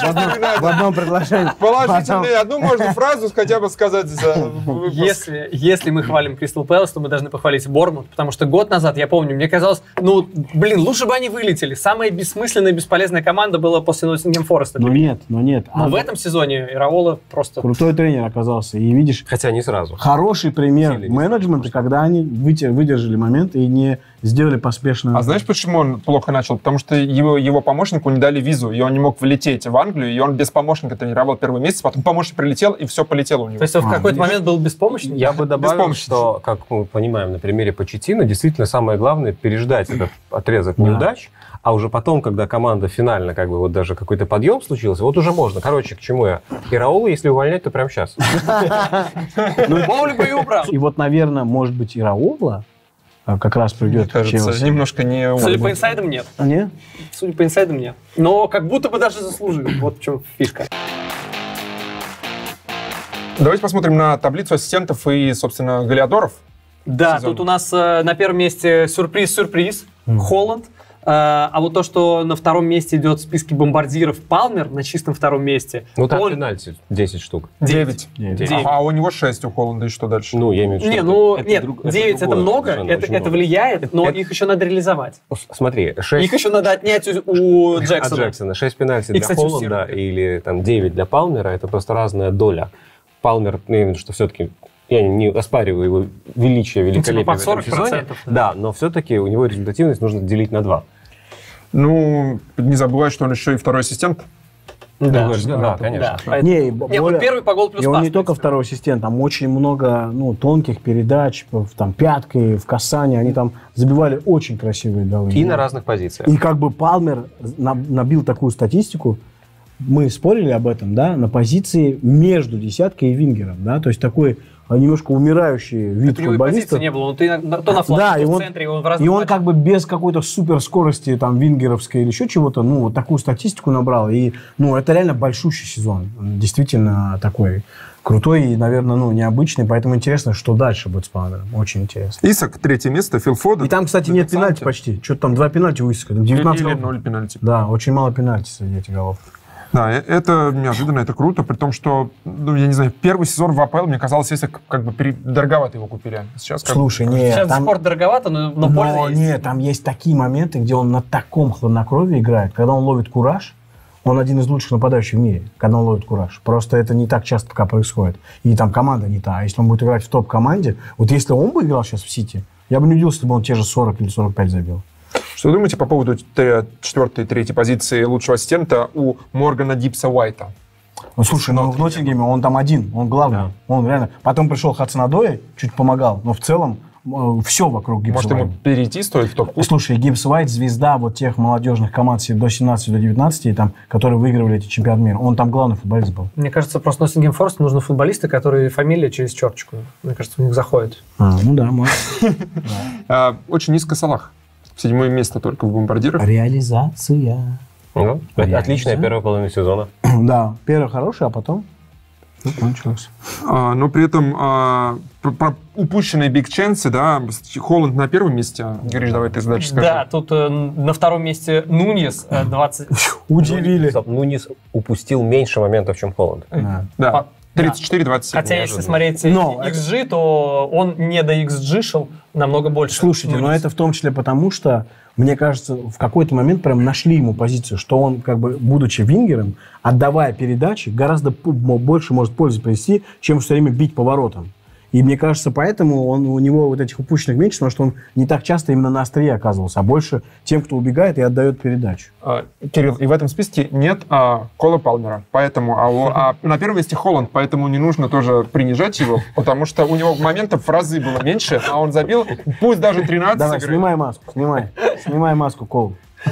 в одном предложении. Положительную одну можно фразу хотя бы сказать за если, если мы хвалим Кристал Пэлас, то мы должны похвалить Борнмут, потому что год назад, я помню, мне казалось, ну, блин, лучше бы они вылетели. Самая бессмысленная, бесполезная команда была после Ноттингем Фореста. Но нет, но нет. Но а в этом сезоне Ираола просто... Крутой тренер оказался. И видишь... Хотя не сразу. Хороший пример менеджмента, когда они выдержали момент и не сделали поспешно. А знаешь, почему он плохо начал? Потому что его, его помощнику не дали визу, и он не мог влететь в Англию, и он без помощника тренировал первый месяц, потом помощник прилетел, и все полетело у него. То есть он в какой-то момент был беспомощный? Я бы добавил, что, как мы понимаем на примере Почеттино, действительно самое главное переждать этот отрезок неудач, а уже потом, когда команда финально, как бы вот даже какой-то подъем случился, вот уже можно. Короче, к чему я? Ираолу, если увольнять, то прямо сейчас. И вот, наверное, может быть, Ираола как раз придет в Челси. Немножко не... Судя по инсайдам, нет. Нет? Судя по инсайдам, нет. Но как будто бы даже заслужил. Вот в чем фишка. Давайте посмотрим на таблицу ассистентов и, собственно, голеадоров. Да, сезона. Тут у нас э, на первом месте сюрприз-сюрприз. Mm. Холланд. А, а вот то, что на втором месте идет в списке бомбардиров Палмер, на чистом втором месте. Ну, там он... пенальти десять штук. девять. девять. А у него шесть у Холланда, и что дальше? Ну, я имею в виду, Не, что ну, это, нет, друг- девять это, другое много, совершенно, это, очень это много. влияет, но Это- их еще надо реализовать. Смотри, шесть Их еще надо отнять у, у от Джексона. Джексона, шесть пенальти И, для кстати, у Холланда Сербии. или там девять для Палмера, это просто разная доля. Палмер, ну, я имею в виду, что все-таки я не оспариваю его величие, великолепие под в этом сорок сезоне. процентов, да. Да, но все-таки у него результативность нужно делить на два. Ну, не забывай, что он еще и второй ассистент. Да, да, да, конечно. поэтому- Не, и Не, более- вот первый по гол плюс и он пас, не только в принципе. второй ассистент, там очень много ну, тонких передач, в- там пяткой, в касании, они там забивали очень красивые голы. И на разных позициях. И как бы Палмер на- набил такую статистику, мы спорили об этом, да, на позиции между десяткой и вингером, да, то есть такой а, немножко умирающий вид У него и позиции футболиста. не было, он то на, то на фланге, Да, то и в он, центре, и он в разных и он матчах. как бы без какой-то суперскорости там вингеровской или еще чего-то, ну, вот такую статистику набрал. И, ну, это реально большущий сезон. Действительно такой крутой и, наверное, ну, необычный. Поэтому интересно, что дальше будет с Палмером. Очень интересно. Исак, третье место, Фил Фоден. И там, кстати, нет пенальти почти. Что-то там два пенальти у Исака. Там девятнадцать Или голов. ноль пенальти. Да, очень мало пенальти среди этих голов. Да, э- это неожиданно, это круто, при том, что, ну, я не знаю, первый сезон в АПЛ, мне казалось, если как бы пере- дороговато его купили. Сейчас как бы- Слушай, нет, Сейчас там... спорт дороговато, но, но польза Но есть. нет, там есть такие моменты, где он на таком хладнокровии играет. Когда он ловит кураж, он один из лучших нападающих в мире, когда он ловит кураж. Просто это не так часто пока происходит. И там команда не та. А если он будет играть в топ-команде, вот если он бы играл сейчас в Сити, я бы не удивился, если бы он те же сорок или сорок пять забил. Что думаете по поводу т- четвертой и третьей позиции лучшего ассистента у Моргана Дипса Уайта? Ну, слушай, ну в Ноттингеме он там один, он главный. Да. Он реально. Потом пришел Хадсон-Одой, чуть помогал, но в целом все вокруг Гибса Может, ему Уайта. перейти стоит в топ-клуб? Слушай, Гибс Уайт звезда вот тех молодежных команд до семнадцати, до девятнадцати, там, которые выигрывали эти чемпионаты мира. Он там главный футболист был. Мне кажется, просто Ноттингем Форесту нужны футболисты, которые фамилия через черточку. Мне кажется, у них заходит. А, ну да, может. А, очень низко Салах. Седьмое место только в бомбардирах. Реализация. Ну, Реально, отличная да? первая половина сезона. Да, первый хороший, а потом ну, кончилось. А, но при этом а, про, про упущенные биг-ченсы, да, Холланд на первом месте. Гриш, давай ты дальше скажи. Да, тут э, на втором месте Нуньес, э, двадцать... Удивили. Нунис упустил меньше моментов, чем Холланд. Да. Да, По- тридцать четыре двадцать семь. Хотя, если неожиданно. смотреть Но икс джи, то он не до икс джи шел намного больше. Слушайте, но Нуньес. это в том числе потому, что, мне кажется, в какой-то момент прям нашли ему позицию, что он, как бы, будучи вингером, отдавая передачи, гораздо п- больше может пользы принести, чем все время бить поворотом. И мне кажется, поэтому он, у него вот этих упущенных меньше, потому что он не так часто именно на острие оказывался, а больше тем, кто убегает и отдает передачу. А, Кирилл, и в этом списке нет а, Кола Палмера, поэтому, а, у- а на первом месте Холланд, поэтому не нужно тоже принижать его, потому что у него моментов в разы было меньше, а он забил, пусть даже тринадцать Давай, игры. снимай маску, снимай. Снимай маску, Кол.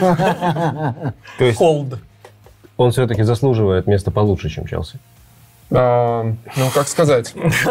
То есть Холд. он все-таки заслуживает места получше, чем Челси. А, ну, как сказать.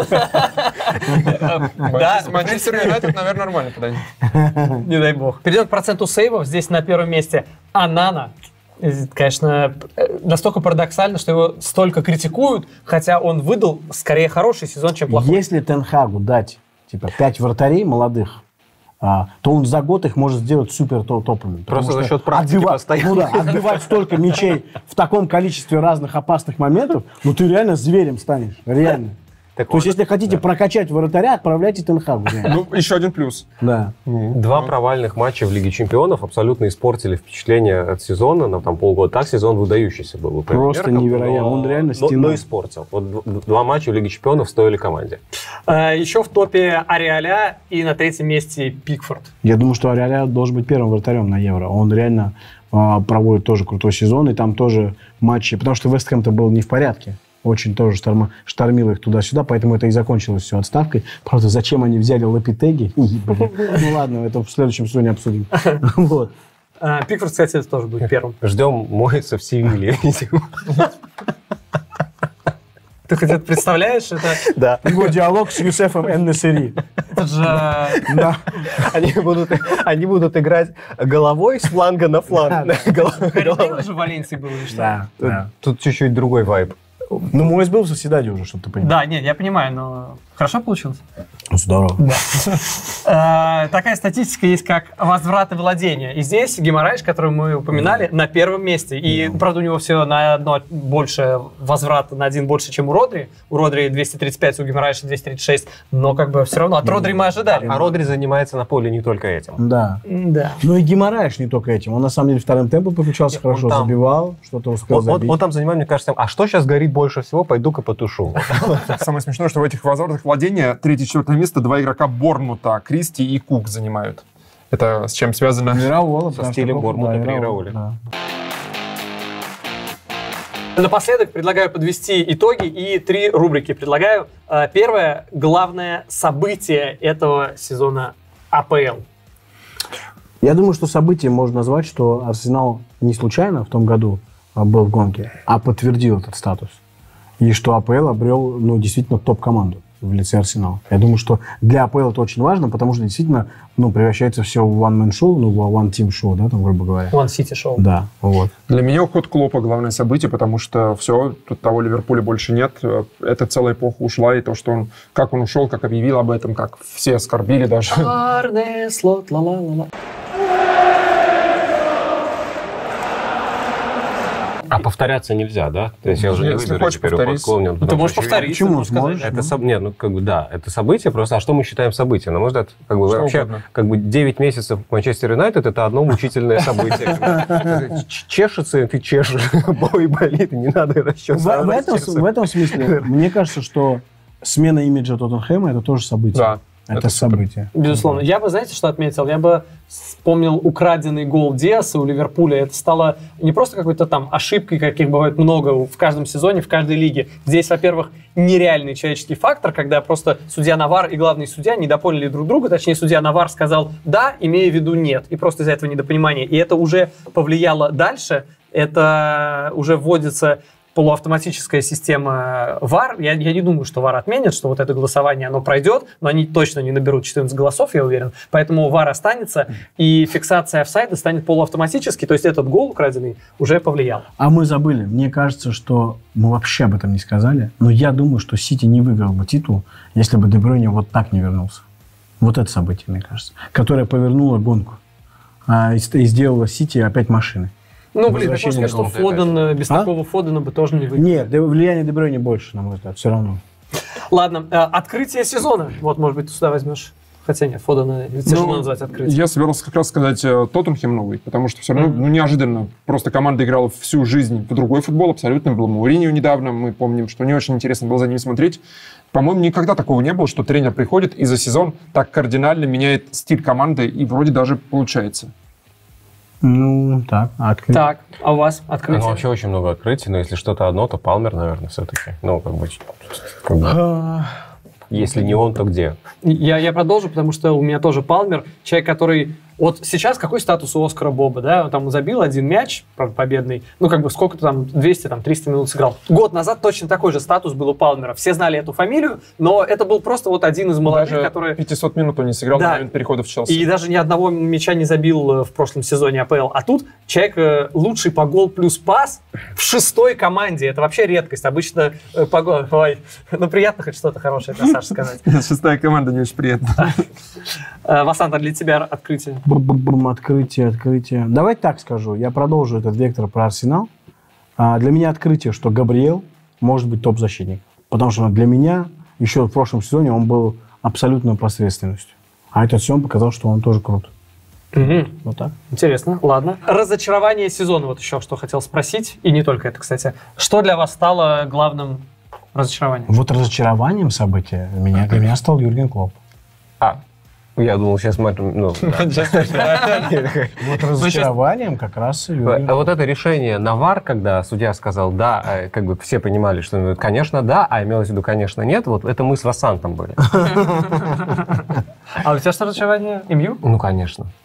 Да, Манчестер- Манчестер Юнайтед, наверное, нормально подойдет. не дай бог. Перейдем к проценту сейвов. Здесь на первом месте Анана. И, конечно, э, настолько парадоксально, что его столько критикуют, хотя он выдал скорее хороший сезон, чем плохой. Если Тенхагу дать типа пять вратарей молодых, а, то он за год их может сделать супер то- топовыми. Просто Потому за что счет практики отбива- постоянно. Ну да, отбивать столько мячей в таком количестве разных опасных моментов, ну ты реально зверем станешь. Реально. Так То есть, вот, если хотите прокачать вратаря, отправляйте Тенхагу. реально. Ну, еще один плюс. Да. Два провальных матча в Лиге Чемпионов абсолютно испортили впечатление от сезона на там, полгода. Так сезон выдающийся был. по Просто меркам, невероятно. но- Он реально но, стена. но испортил. Вот д- два матча в Лиге Чемпионов стоили команде. Э, Еще в топе Ареаля и на третьем месте Пикфорд. Я думаю, что Ариаля должен быть первым вратарем на Евро. Он реально а, проводит тоже крутой сезон, и там тоже матчи, потому что Вест Хэм-то был не в порядке. Очень тоже шторма, штормило их туда-сюда, поэтому это и закончилось все отставкой. Правда, зачем они взяли Лопетеги? И, блин, ну ладно, это в следующем сезоне обсудим. Вот. Э, Пикфорд, кстати, тоже будет первым. Ждем Моиса в Севилье. Ты хоть это представляешь? Это, Да. Его диалог с Юсефом Эн-Несери. это же... Да. Они будут, они будут играть головой с фланга на фланг. Голова- Харри Тейлор же в Валенсии был или что? Да, да. Тут чуть-чуть другой вайб. Ну, Мойс был в Соседаде уже, чтобы ты понимал. Да, нет, я понимаю, но хорошо получилось? Здорово. Да. Такая статистика есть, как возвраты владения. И здесь Гимараиш, который мы упоминали, на первом месте. И, правда, у него всего на одно больше возврат, на один больше, чем у Родри. У Родри двести тридцать пять, у Гимараиша двести тридцать шесть. Но как бы все равно от Родри мы ожидали. А Родри занимается на поле не только этим. Да. Да. Ну и Гимараиш не только этим. Он на самом деле вторым темпом подключался хорошо, там- забивал, что-то успел Он, он- забить. он там занимает, мне кажется, а что сейчас горит больше всего, пойду-ка потушу. Самое смешное, что в этих возвратах владения третье-четвертое место два игрока Борнмута, Кристи и Кук занимают. Это с чем связано? Ираола, Со потому стилем что- Борнмута да, при Ираола, Ираоле. да. Напоследок предлагаю подвести итоги и три рубрики предлагаю. Э, Первое, главное событие этого сезона АПЛ. Я думаю, что событием можно назвать, что Арсенал не случайно в том году а, был в гонке, а подтвердил этот статус. И что АПЛ обрел, ну, действительно топ-команду в лице Арсенала. Я думаю, что для АПЛ это очень важно, потому что действительно, ну, превращается все в one-man-шоу, ну, в one-team-шоу, да, там, грубо говоря. One City Show. Да, вот. Для меня уход Клопа главное событие, потому что все, тут того Ливерпуля больше нет. Эта целая эпоха ушла, и то, что он, как он ушел, как объявил об этом, как все оскорбили даже. Арне Слот, ла-ла-ла-ла. А повторяться нельзя, да? То есть я уже не Если выберу хочешь теперь повторить. уход Клоуня, Ну, ты потому можешь что очевидно- повторить. Почему? ты можешь сказать. Сможешь? Это, соб- нет, ну, как бы, да, это событие просто. А что мы считаем событием? На мой взгляд, как бы, Что вообще, угодно. как бы девять месяцев Манчестер Юнайтед — это одно мучительное событие. Ч- Чешется, и ты чешешь, бой болит, и не надо В, расчесываться. в этом, в этом смысле, мне кажется, что смена имиджа Тоттенхэма – это тоже событие. Да. Это, это супер. событие. Безусловно. Я бы, знаете, что отметил? Я бы вспомнил украденный гол Диаса у Ливерпуля. Это стало не просто какой-то там ошибкой, каких бывает много в каждом сезоне, в каждой лиге. Здесь, во-первых, нереальный человеческий фактор, когда просто судья Навар и главный судья недопоняли друг друга. Точнее, судья Навар сказал «да», имея в виду «нет». И просто из-за этого недопонимания. И это уже повлияло дальше. Это уже вводится полуавтоматическая система ВАР. Я, я не думаю, что ВАР отменят, что вот это голосование, оно пройдет, но они точно не наберут четырнадцать голосов, я уверен. Поэтому ВАР останется, и фиксация офсайда станет полуавтоматически. То есть этот гол украденный уже повлиял. А мы забыли. Мне кажется, что мы вообще об этом не сказали. Но я думаю, что Сити не выиграл бы титул, если бы Де Брюйне вот так не вернулся. Вот это событие, мне кажется, которое повернуло гонку. А, и, и сделало Сити опять машиной. Ну, блин, так можно Возвращение сказать, что какого-то Фоден, без А? такого Фодена бы тоже не выиграл. Нет, да, влияние Де Брюйне больше, на мой взгляд, все равно. Ладно, э, открытие сезона. Вот, может быть, ты сюда возьмешь. Хотя нет, Фодена тяжело Ну, назвать открытием. Я собирался как раз сказать э, Тоттенхэм новый, потому что все равно Мгм. ну, неожиданно. Просто команда играла всю жизнь в другой футбол, абсолютно. Был Мауриньо недавно, мы помним, что не очень интересно было за ним смотреть. По-моему, никогда такого не было, что тренер приходит и за сезон так кардинально меняет стиль команды, и вроде даже получается. Ну, так, открыть. Так, а у вас Ну, открытие? вообще очень много открытий, но если что-то одно, то Палмер, наверное, все-таки. Ну, как бы, как бы, А, если не он, то где? Я, я продолжу, потому что у меня тоже Палмер, человек, который... Вот сейчас какой статус у Оскара Боба, да? Он там забил один мяч, правда, победный. Ну, как бы сколько-то там, двести, там, триста минут сыграл. Год назад точно такой же статус был у Палмера. Все знали эту фамилию, но это был просто вот один из молодых, Даже который... пятьсот минут он не сыграл Да. на момент перехода в Челси. И даже ни одного мяча не забил э, в прошлом сезоне АПЛ. А тут человек э, лучший по гол плюс пас в шестой команде. Это вообще редкость. Обычно э, по гол... Ой, ну, приятно хоть что-то хорошее про Сашу сказать. Шестая команда, не очень приятно. Э, Васантар, для тебя открытие. Бум-бум-бум, открытие, открытие. Давайте так скажу. Я продолжу этот вектор про Арсенал. А, для меня открытие, что Габриэл может быть топ-защитник. Потому что для меня еще в прошлом сезоне он был абсолютной посредственностью. А этот сезон показал, что он тоже крут. Мгм. Вот так. Интересно, ладно. Разочарование сезона, вот еще что хотел спросить, и не только это, кстати. Что для вас стало главным разочарованием? Вот разочарованием события меня, для меня стал Юрген Клопп. А, я думал, сейчас мы... Ну, да. Вот разочарованием как раз Юрген А вот это решение на ВАР, когда судья сказал «да», а как бы все понимали, что ну, конечно «да», а имелось в виду «конечно нет», вот это мы с Вассантом были. А у тебя что разочарование? МЮ? Ну, конечно.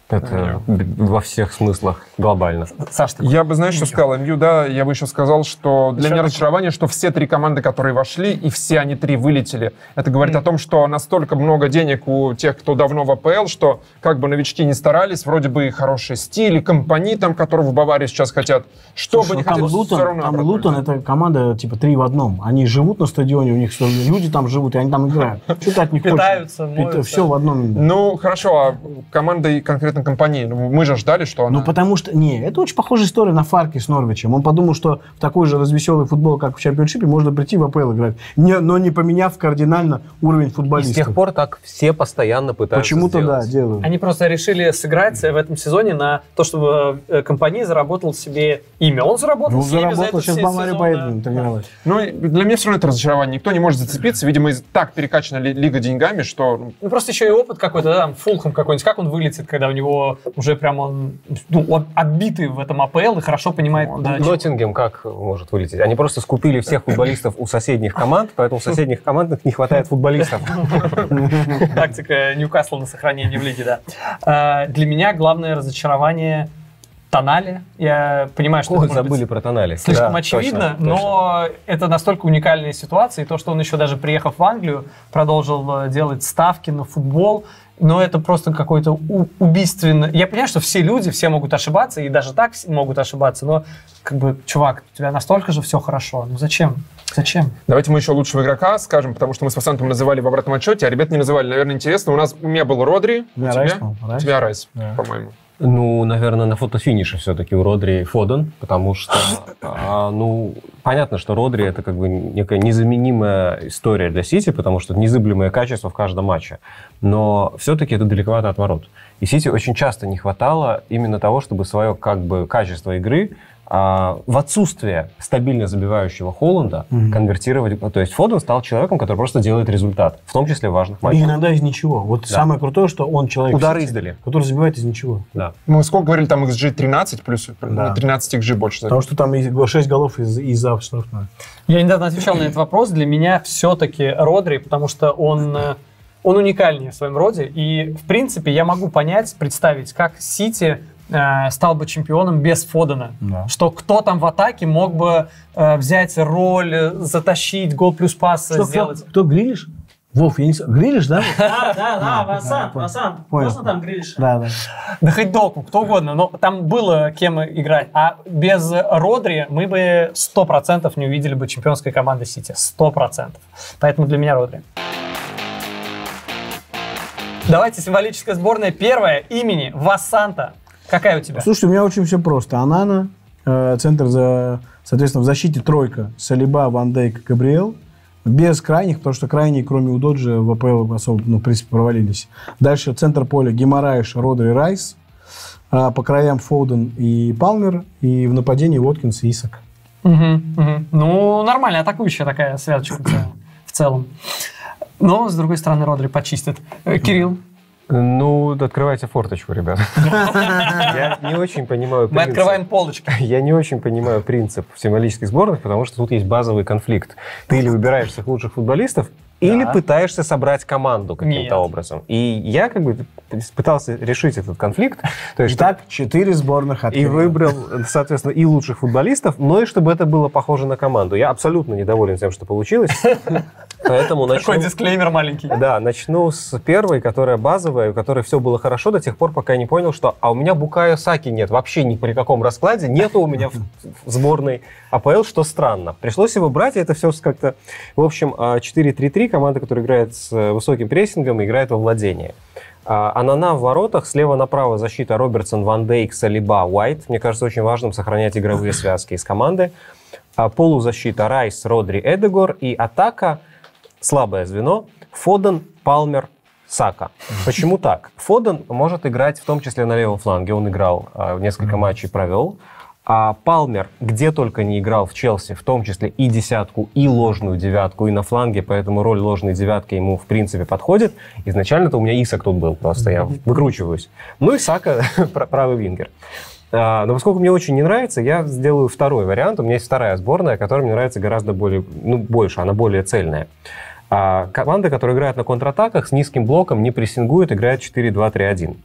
Это во всех смыслах глобально. Саш, ты... Я бы, знаешь, что сказал? эм ю, да, я бы еще сказал, что для Еще меня разочарование, что все три команды, которые вошли, и все они три вылетели. Это говорит mm. о том, что настолько много денег у тех, кто давно в АПЛ, что как бы новички не старались, вроде бы и хороший стиль, и компании там, которого в Баварии сейчас хотят, что бы ни хотели, Лутон, все равно. Там Лутон — это команда типа три в одном. Они живут на стадионе, у них что, люди там живут, и они там играют. Что ты от них питаются, хочешь? Все в одном. Ну, хорошо, а команда и конкретно компании, ну, мы же ждали, что она... Ну, потому что... Не, это очень похожая история на Фарке с Норвичем. Он подумал, что в такой же развеселый футбол, как в чемпионшипе, можно прийти в АПЛ играть, не, но не поменяв кардинально уровень футболистов. И с тех пор так все постоянно пытаются Почему-то, сделать. да, делают. Они просто решили сыграть в этом сезоне на то, чтобы компания заработала себе имя. Он заработал Ну, себе заработал, за этот сейчас в Баварию сезон, поедет да. тренировать. Ну, для меня все равно это разочарование. Никто не может зацепиться. Видимо, так перекачана ли, лига деньгами, что... Ну, просто еще и опыт какой-то, да, там, Фулхэм какой-нибудь, как он вылетит, когда у него уже прям он, ну, отбитый в этом АПЛ и хорошо понимает, куда... Ноттингем как может вылететь? Они просто скупили всех футболистов у соседних команд, поэтому у соседних команд не хватает футболистов. Тактика Ньюкасла на сохранение в лиге, да. Для меня главное разочарование Тонали. Я понимаю, что Ой, это забыли про Тонали. слишком Да, очевидно, точно, но это настолько уникальная ситуация, и то, что он еще даже приехав в Англию, продолжил делать ставки на футбол, но это просто какой-то убийственно... Я понимаю, что все люди, все могут ошибаться, и даже так могут ошибаться, но, как бы, чувак, у тебя настолько же все хорошо, ну зачем? Зачем? Давайте мы еще лучшего игрока скажем, потому что мы с Васантом называли в обратном отчете, а ребят не называли. Наверное, интересно. У нас у меня был Родри, у тебя тебя, Райс, у тебя Райс, Да. по-моему. Ну, наверное, на фотофинише все-таки у Родри Фоден, потому что, а, ну, понятно, что Родри — это как бы некая незаменимая история для Сити, потому что незыблемое качество в каждом матче. Но все-таки это далековато от ворот. И Сити очень часто не хватало именно того, чтобы свое как бы качество игры а, в отсутствие стабильно забивающего Холланда mm-hmm. конвертировать. То есть Фоден стал человеком, который просто делает результат, в том числе в важных матчах. И иногда из ничего. Вот да. самое крутое, что он человек, удары издали, который забивает из ничего. Да. Мы сколько говорили, там икс джи тринадцать плюс, да. тринадцать икс джи больше. Потому что там шесть голов из, из-за штрафной. Я недавно отвечал на этот вопрос. Для меня все-таки Родри, потому что он... Он уникальнее в своем роде. И, в принципе, я могу понять, представить, как Сити э, стал бы чемпионом без Фодена. Да. Что кто там в атаке мог бы э, взять роль, затащить, гол плюс пас что, сделать. Кто, кто Грилиш? Вов, я не знаю. Грилиш, да? Да, да, да, Васан, Васан. Можно там Грилиш? Да, да. Да хоть Доку, кто угодно. Но там было кем играть. А без Родри мы бы сто процентов не увидели бы чемпионской команды Сити. Сто процентов. Поэтому для меня Родри. Давайте символическая сборная. Первая имени Васанта. Какая у тебя? Слушай, у меня очень все просто. Анана, э, центр, за, соответственно, в защите тройка. Салиба, Ван Дейк, Габриэл. Без крайних, потому что крайние, кроме Удоджи, в АПЛ особо, ну, в принципе, провалились. Дальше центр поля Гимараиш, Родри, Райс. А по краям Фоуден и Палмер. И в нападении Уоткинс и Исак. Угу, угу. Ну, нормальная атакующая такая связочка в целом. Но, с другой стороны, Родри почистит. Кирилл? Ну, открывайте форточку, ребята. Я не очень понимаю принцип. Мы открываем полочки. Я не очень понимаю принцип символических сборных, потому что тут есть базовый конфликт. Ты или выбираешь всех лучших футболистов, да. или пытаешься собрать команду каким-то Нет. образом. И я как бы пытался решить этот конфликт. То есть, Итак, четыре сборных от И выбрал, соответственно, и лучших футболистов, но и чтобы это было похоже на команду. Я абсолютно недоволен тем, что получилось. Поэтому начну... Такой дисклеймер маленький. Да, начну с первой, которая базовая, у которой все было хорошо до тех пор, пока я не понял, что а у меня Букайо Саки нет. Вообще ни при каком раскладе. Нету у меня в, в сборной АПЛ, что странно. Пришлось его брать, и это все как-то... В общем, четыре три три, команда, которая играет с высоким прессингом и играет во владение. Анана в воротах, слева направо защита Робертсон, Ван Дейк, Салиба, Уайт. Мне кажется, очень важным сохранять игровые связки из команды. Полузащита Райс, Родри, Эдегор. И атака... Слабое звено. Фоден, Палмер, Сака. Почему так? Фоден может играть в том числе на левом фланге. Он играл, несколько матчей провел. А Палмер где только не играл в Челси, в том числе и десятку, и ложную девятку, и на фланге, поэтому роль ложной девятки ему в принципе подходит. Изначально-то у меня Исак тут был, просто я выкручиваюсь. Ну и Сака, правый вингер. Но поскольку мне очень не нравится, я сделаю второй вариант. У меня есть вторая сборная, которая мне нравится гораздо более, ну, больше, она более цельная. А команда, которая играет на контратаках, с низким блоком, не прессингует, играет четыре два три один.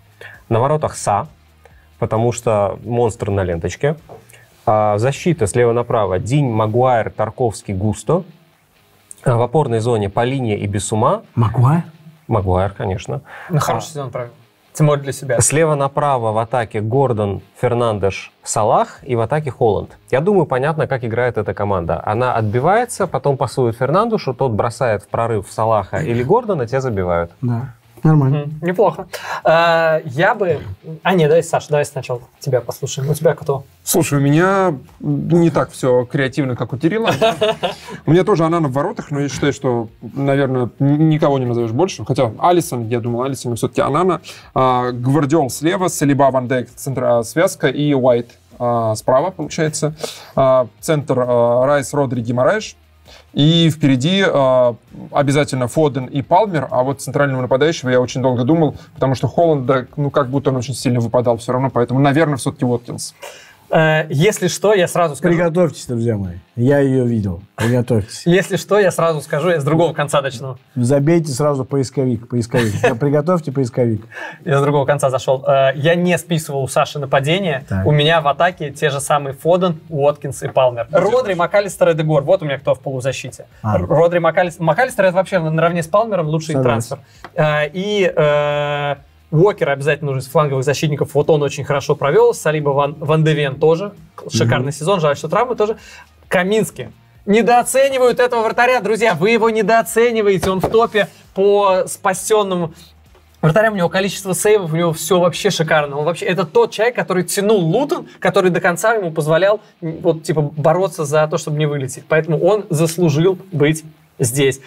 На воротах Са, потому что монстр на ленточке. А защита слева направо Динь, Магуайр, Тарковский, Густо. А в опорной зоне Полинья и Бисума. Магуайр? Магуайр, конечно. На хороший сезон провел. Тем более для себя. Слева направо в атаке Гордон, Фернандеш, Салах и в атаке Холланд. Я думаю, понятно, как играет эта команда. Она отбивается, потом пасует Фернандешу, тот бросает в прорыв Салаха или Гордона, те забивают. Да. Нормально. Mm, неплохо. А, я бы... А, нет, давай, Саша, давай сначала тебя послушаем. У тебя кто? Слушай, у меня не так все креативно, как у Кирилла. У меня тоже Анана в воротах, но я считаю, что, наверное, никого не назовешь больше. Хотя Алисон, я думал, Алисон, но все-таки Анана. Гвардиол слева, Салиба, Ван Дейк, центра связка и Уайт справа, получается. Центр Райс, Родри, Гимараеш. И впереди э, обязательно Фоден и Палмер, а вот центрального нападающего я очень долго думал, потому что Холланд, да, ну как будто он очень сильно выпадал все равно, поэтому, наверное, все-таки Уоткинс. Э, если что, я сразу скажу... Приготовьтесь, друзья мои. Я ее видел. Приготовьтесь. Если что, я сразу скажу, я с другого конца начну. Забейте сразу поисковик. поисковик. Приготовьте поисковик. Я с другого конца зашел. Я не списывал у Саши нападение. Так. У меня в атаке те же самые Фоден, Уоткинс и Палмер. Родри, МакАлистер и Дегор. Вот у меня кто в полузащите. А. Родри, МакАлистер. МакАлистер — это вообще наравне с Палмером лучший Согласен. трансфер. И... Э, Уокер обязательно нужен из фланговых защитников. Вот он очень хорошо провел. Салиба, Ван, Ван де Вен тоже. Шикарный mm-hmm. сезон. Жаль, что травмы тоже. Каминский. Недооценивают этого вратаря, друзья. Вы его недооцениваете. Он в топе по спасенным вратарям. У него количество сейвов, у него все вообще шикарно. Он вообще, это тот человек, который тянул Лутон, который до конца ему позволял вот, типа, бороться за то, чтобы не вылететь. Поэтому он заслужил быть здесь.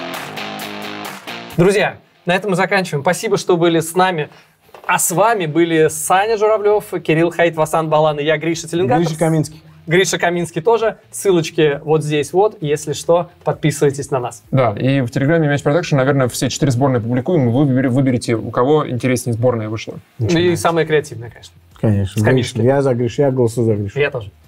Друзья, на этом мы заканчиваем. Спасибо, что были с нами. А с вами были Саня Журавлев, Кирилл Хаит, Васан Балан и я, Гриша Теленгатов. Гриша Каминский. Гриша Каминский тоже. Ссылочки вот здесь вот. Если что, подписывайтесь на нас. Да, и в Телеграме Мяч Продакшн, наверное, все четыре сборные публикуем. Вы выберете, у кого интереснее сборная вышла. Ну и самая креативная, конечно. Конечно. Гриша. Я за Гришу, я голосую за Гришу. Я тоже.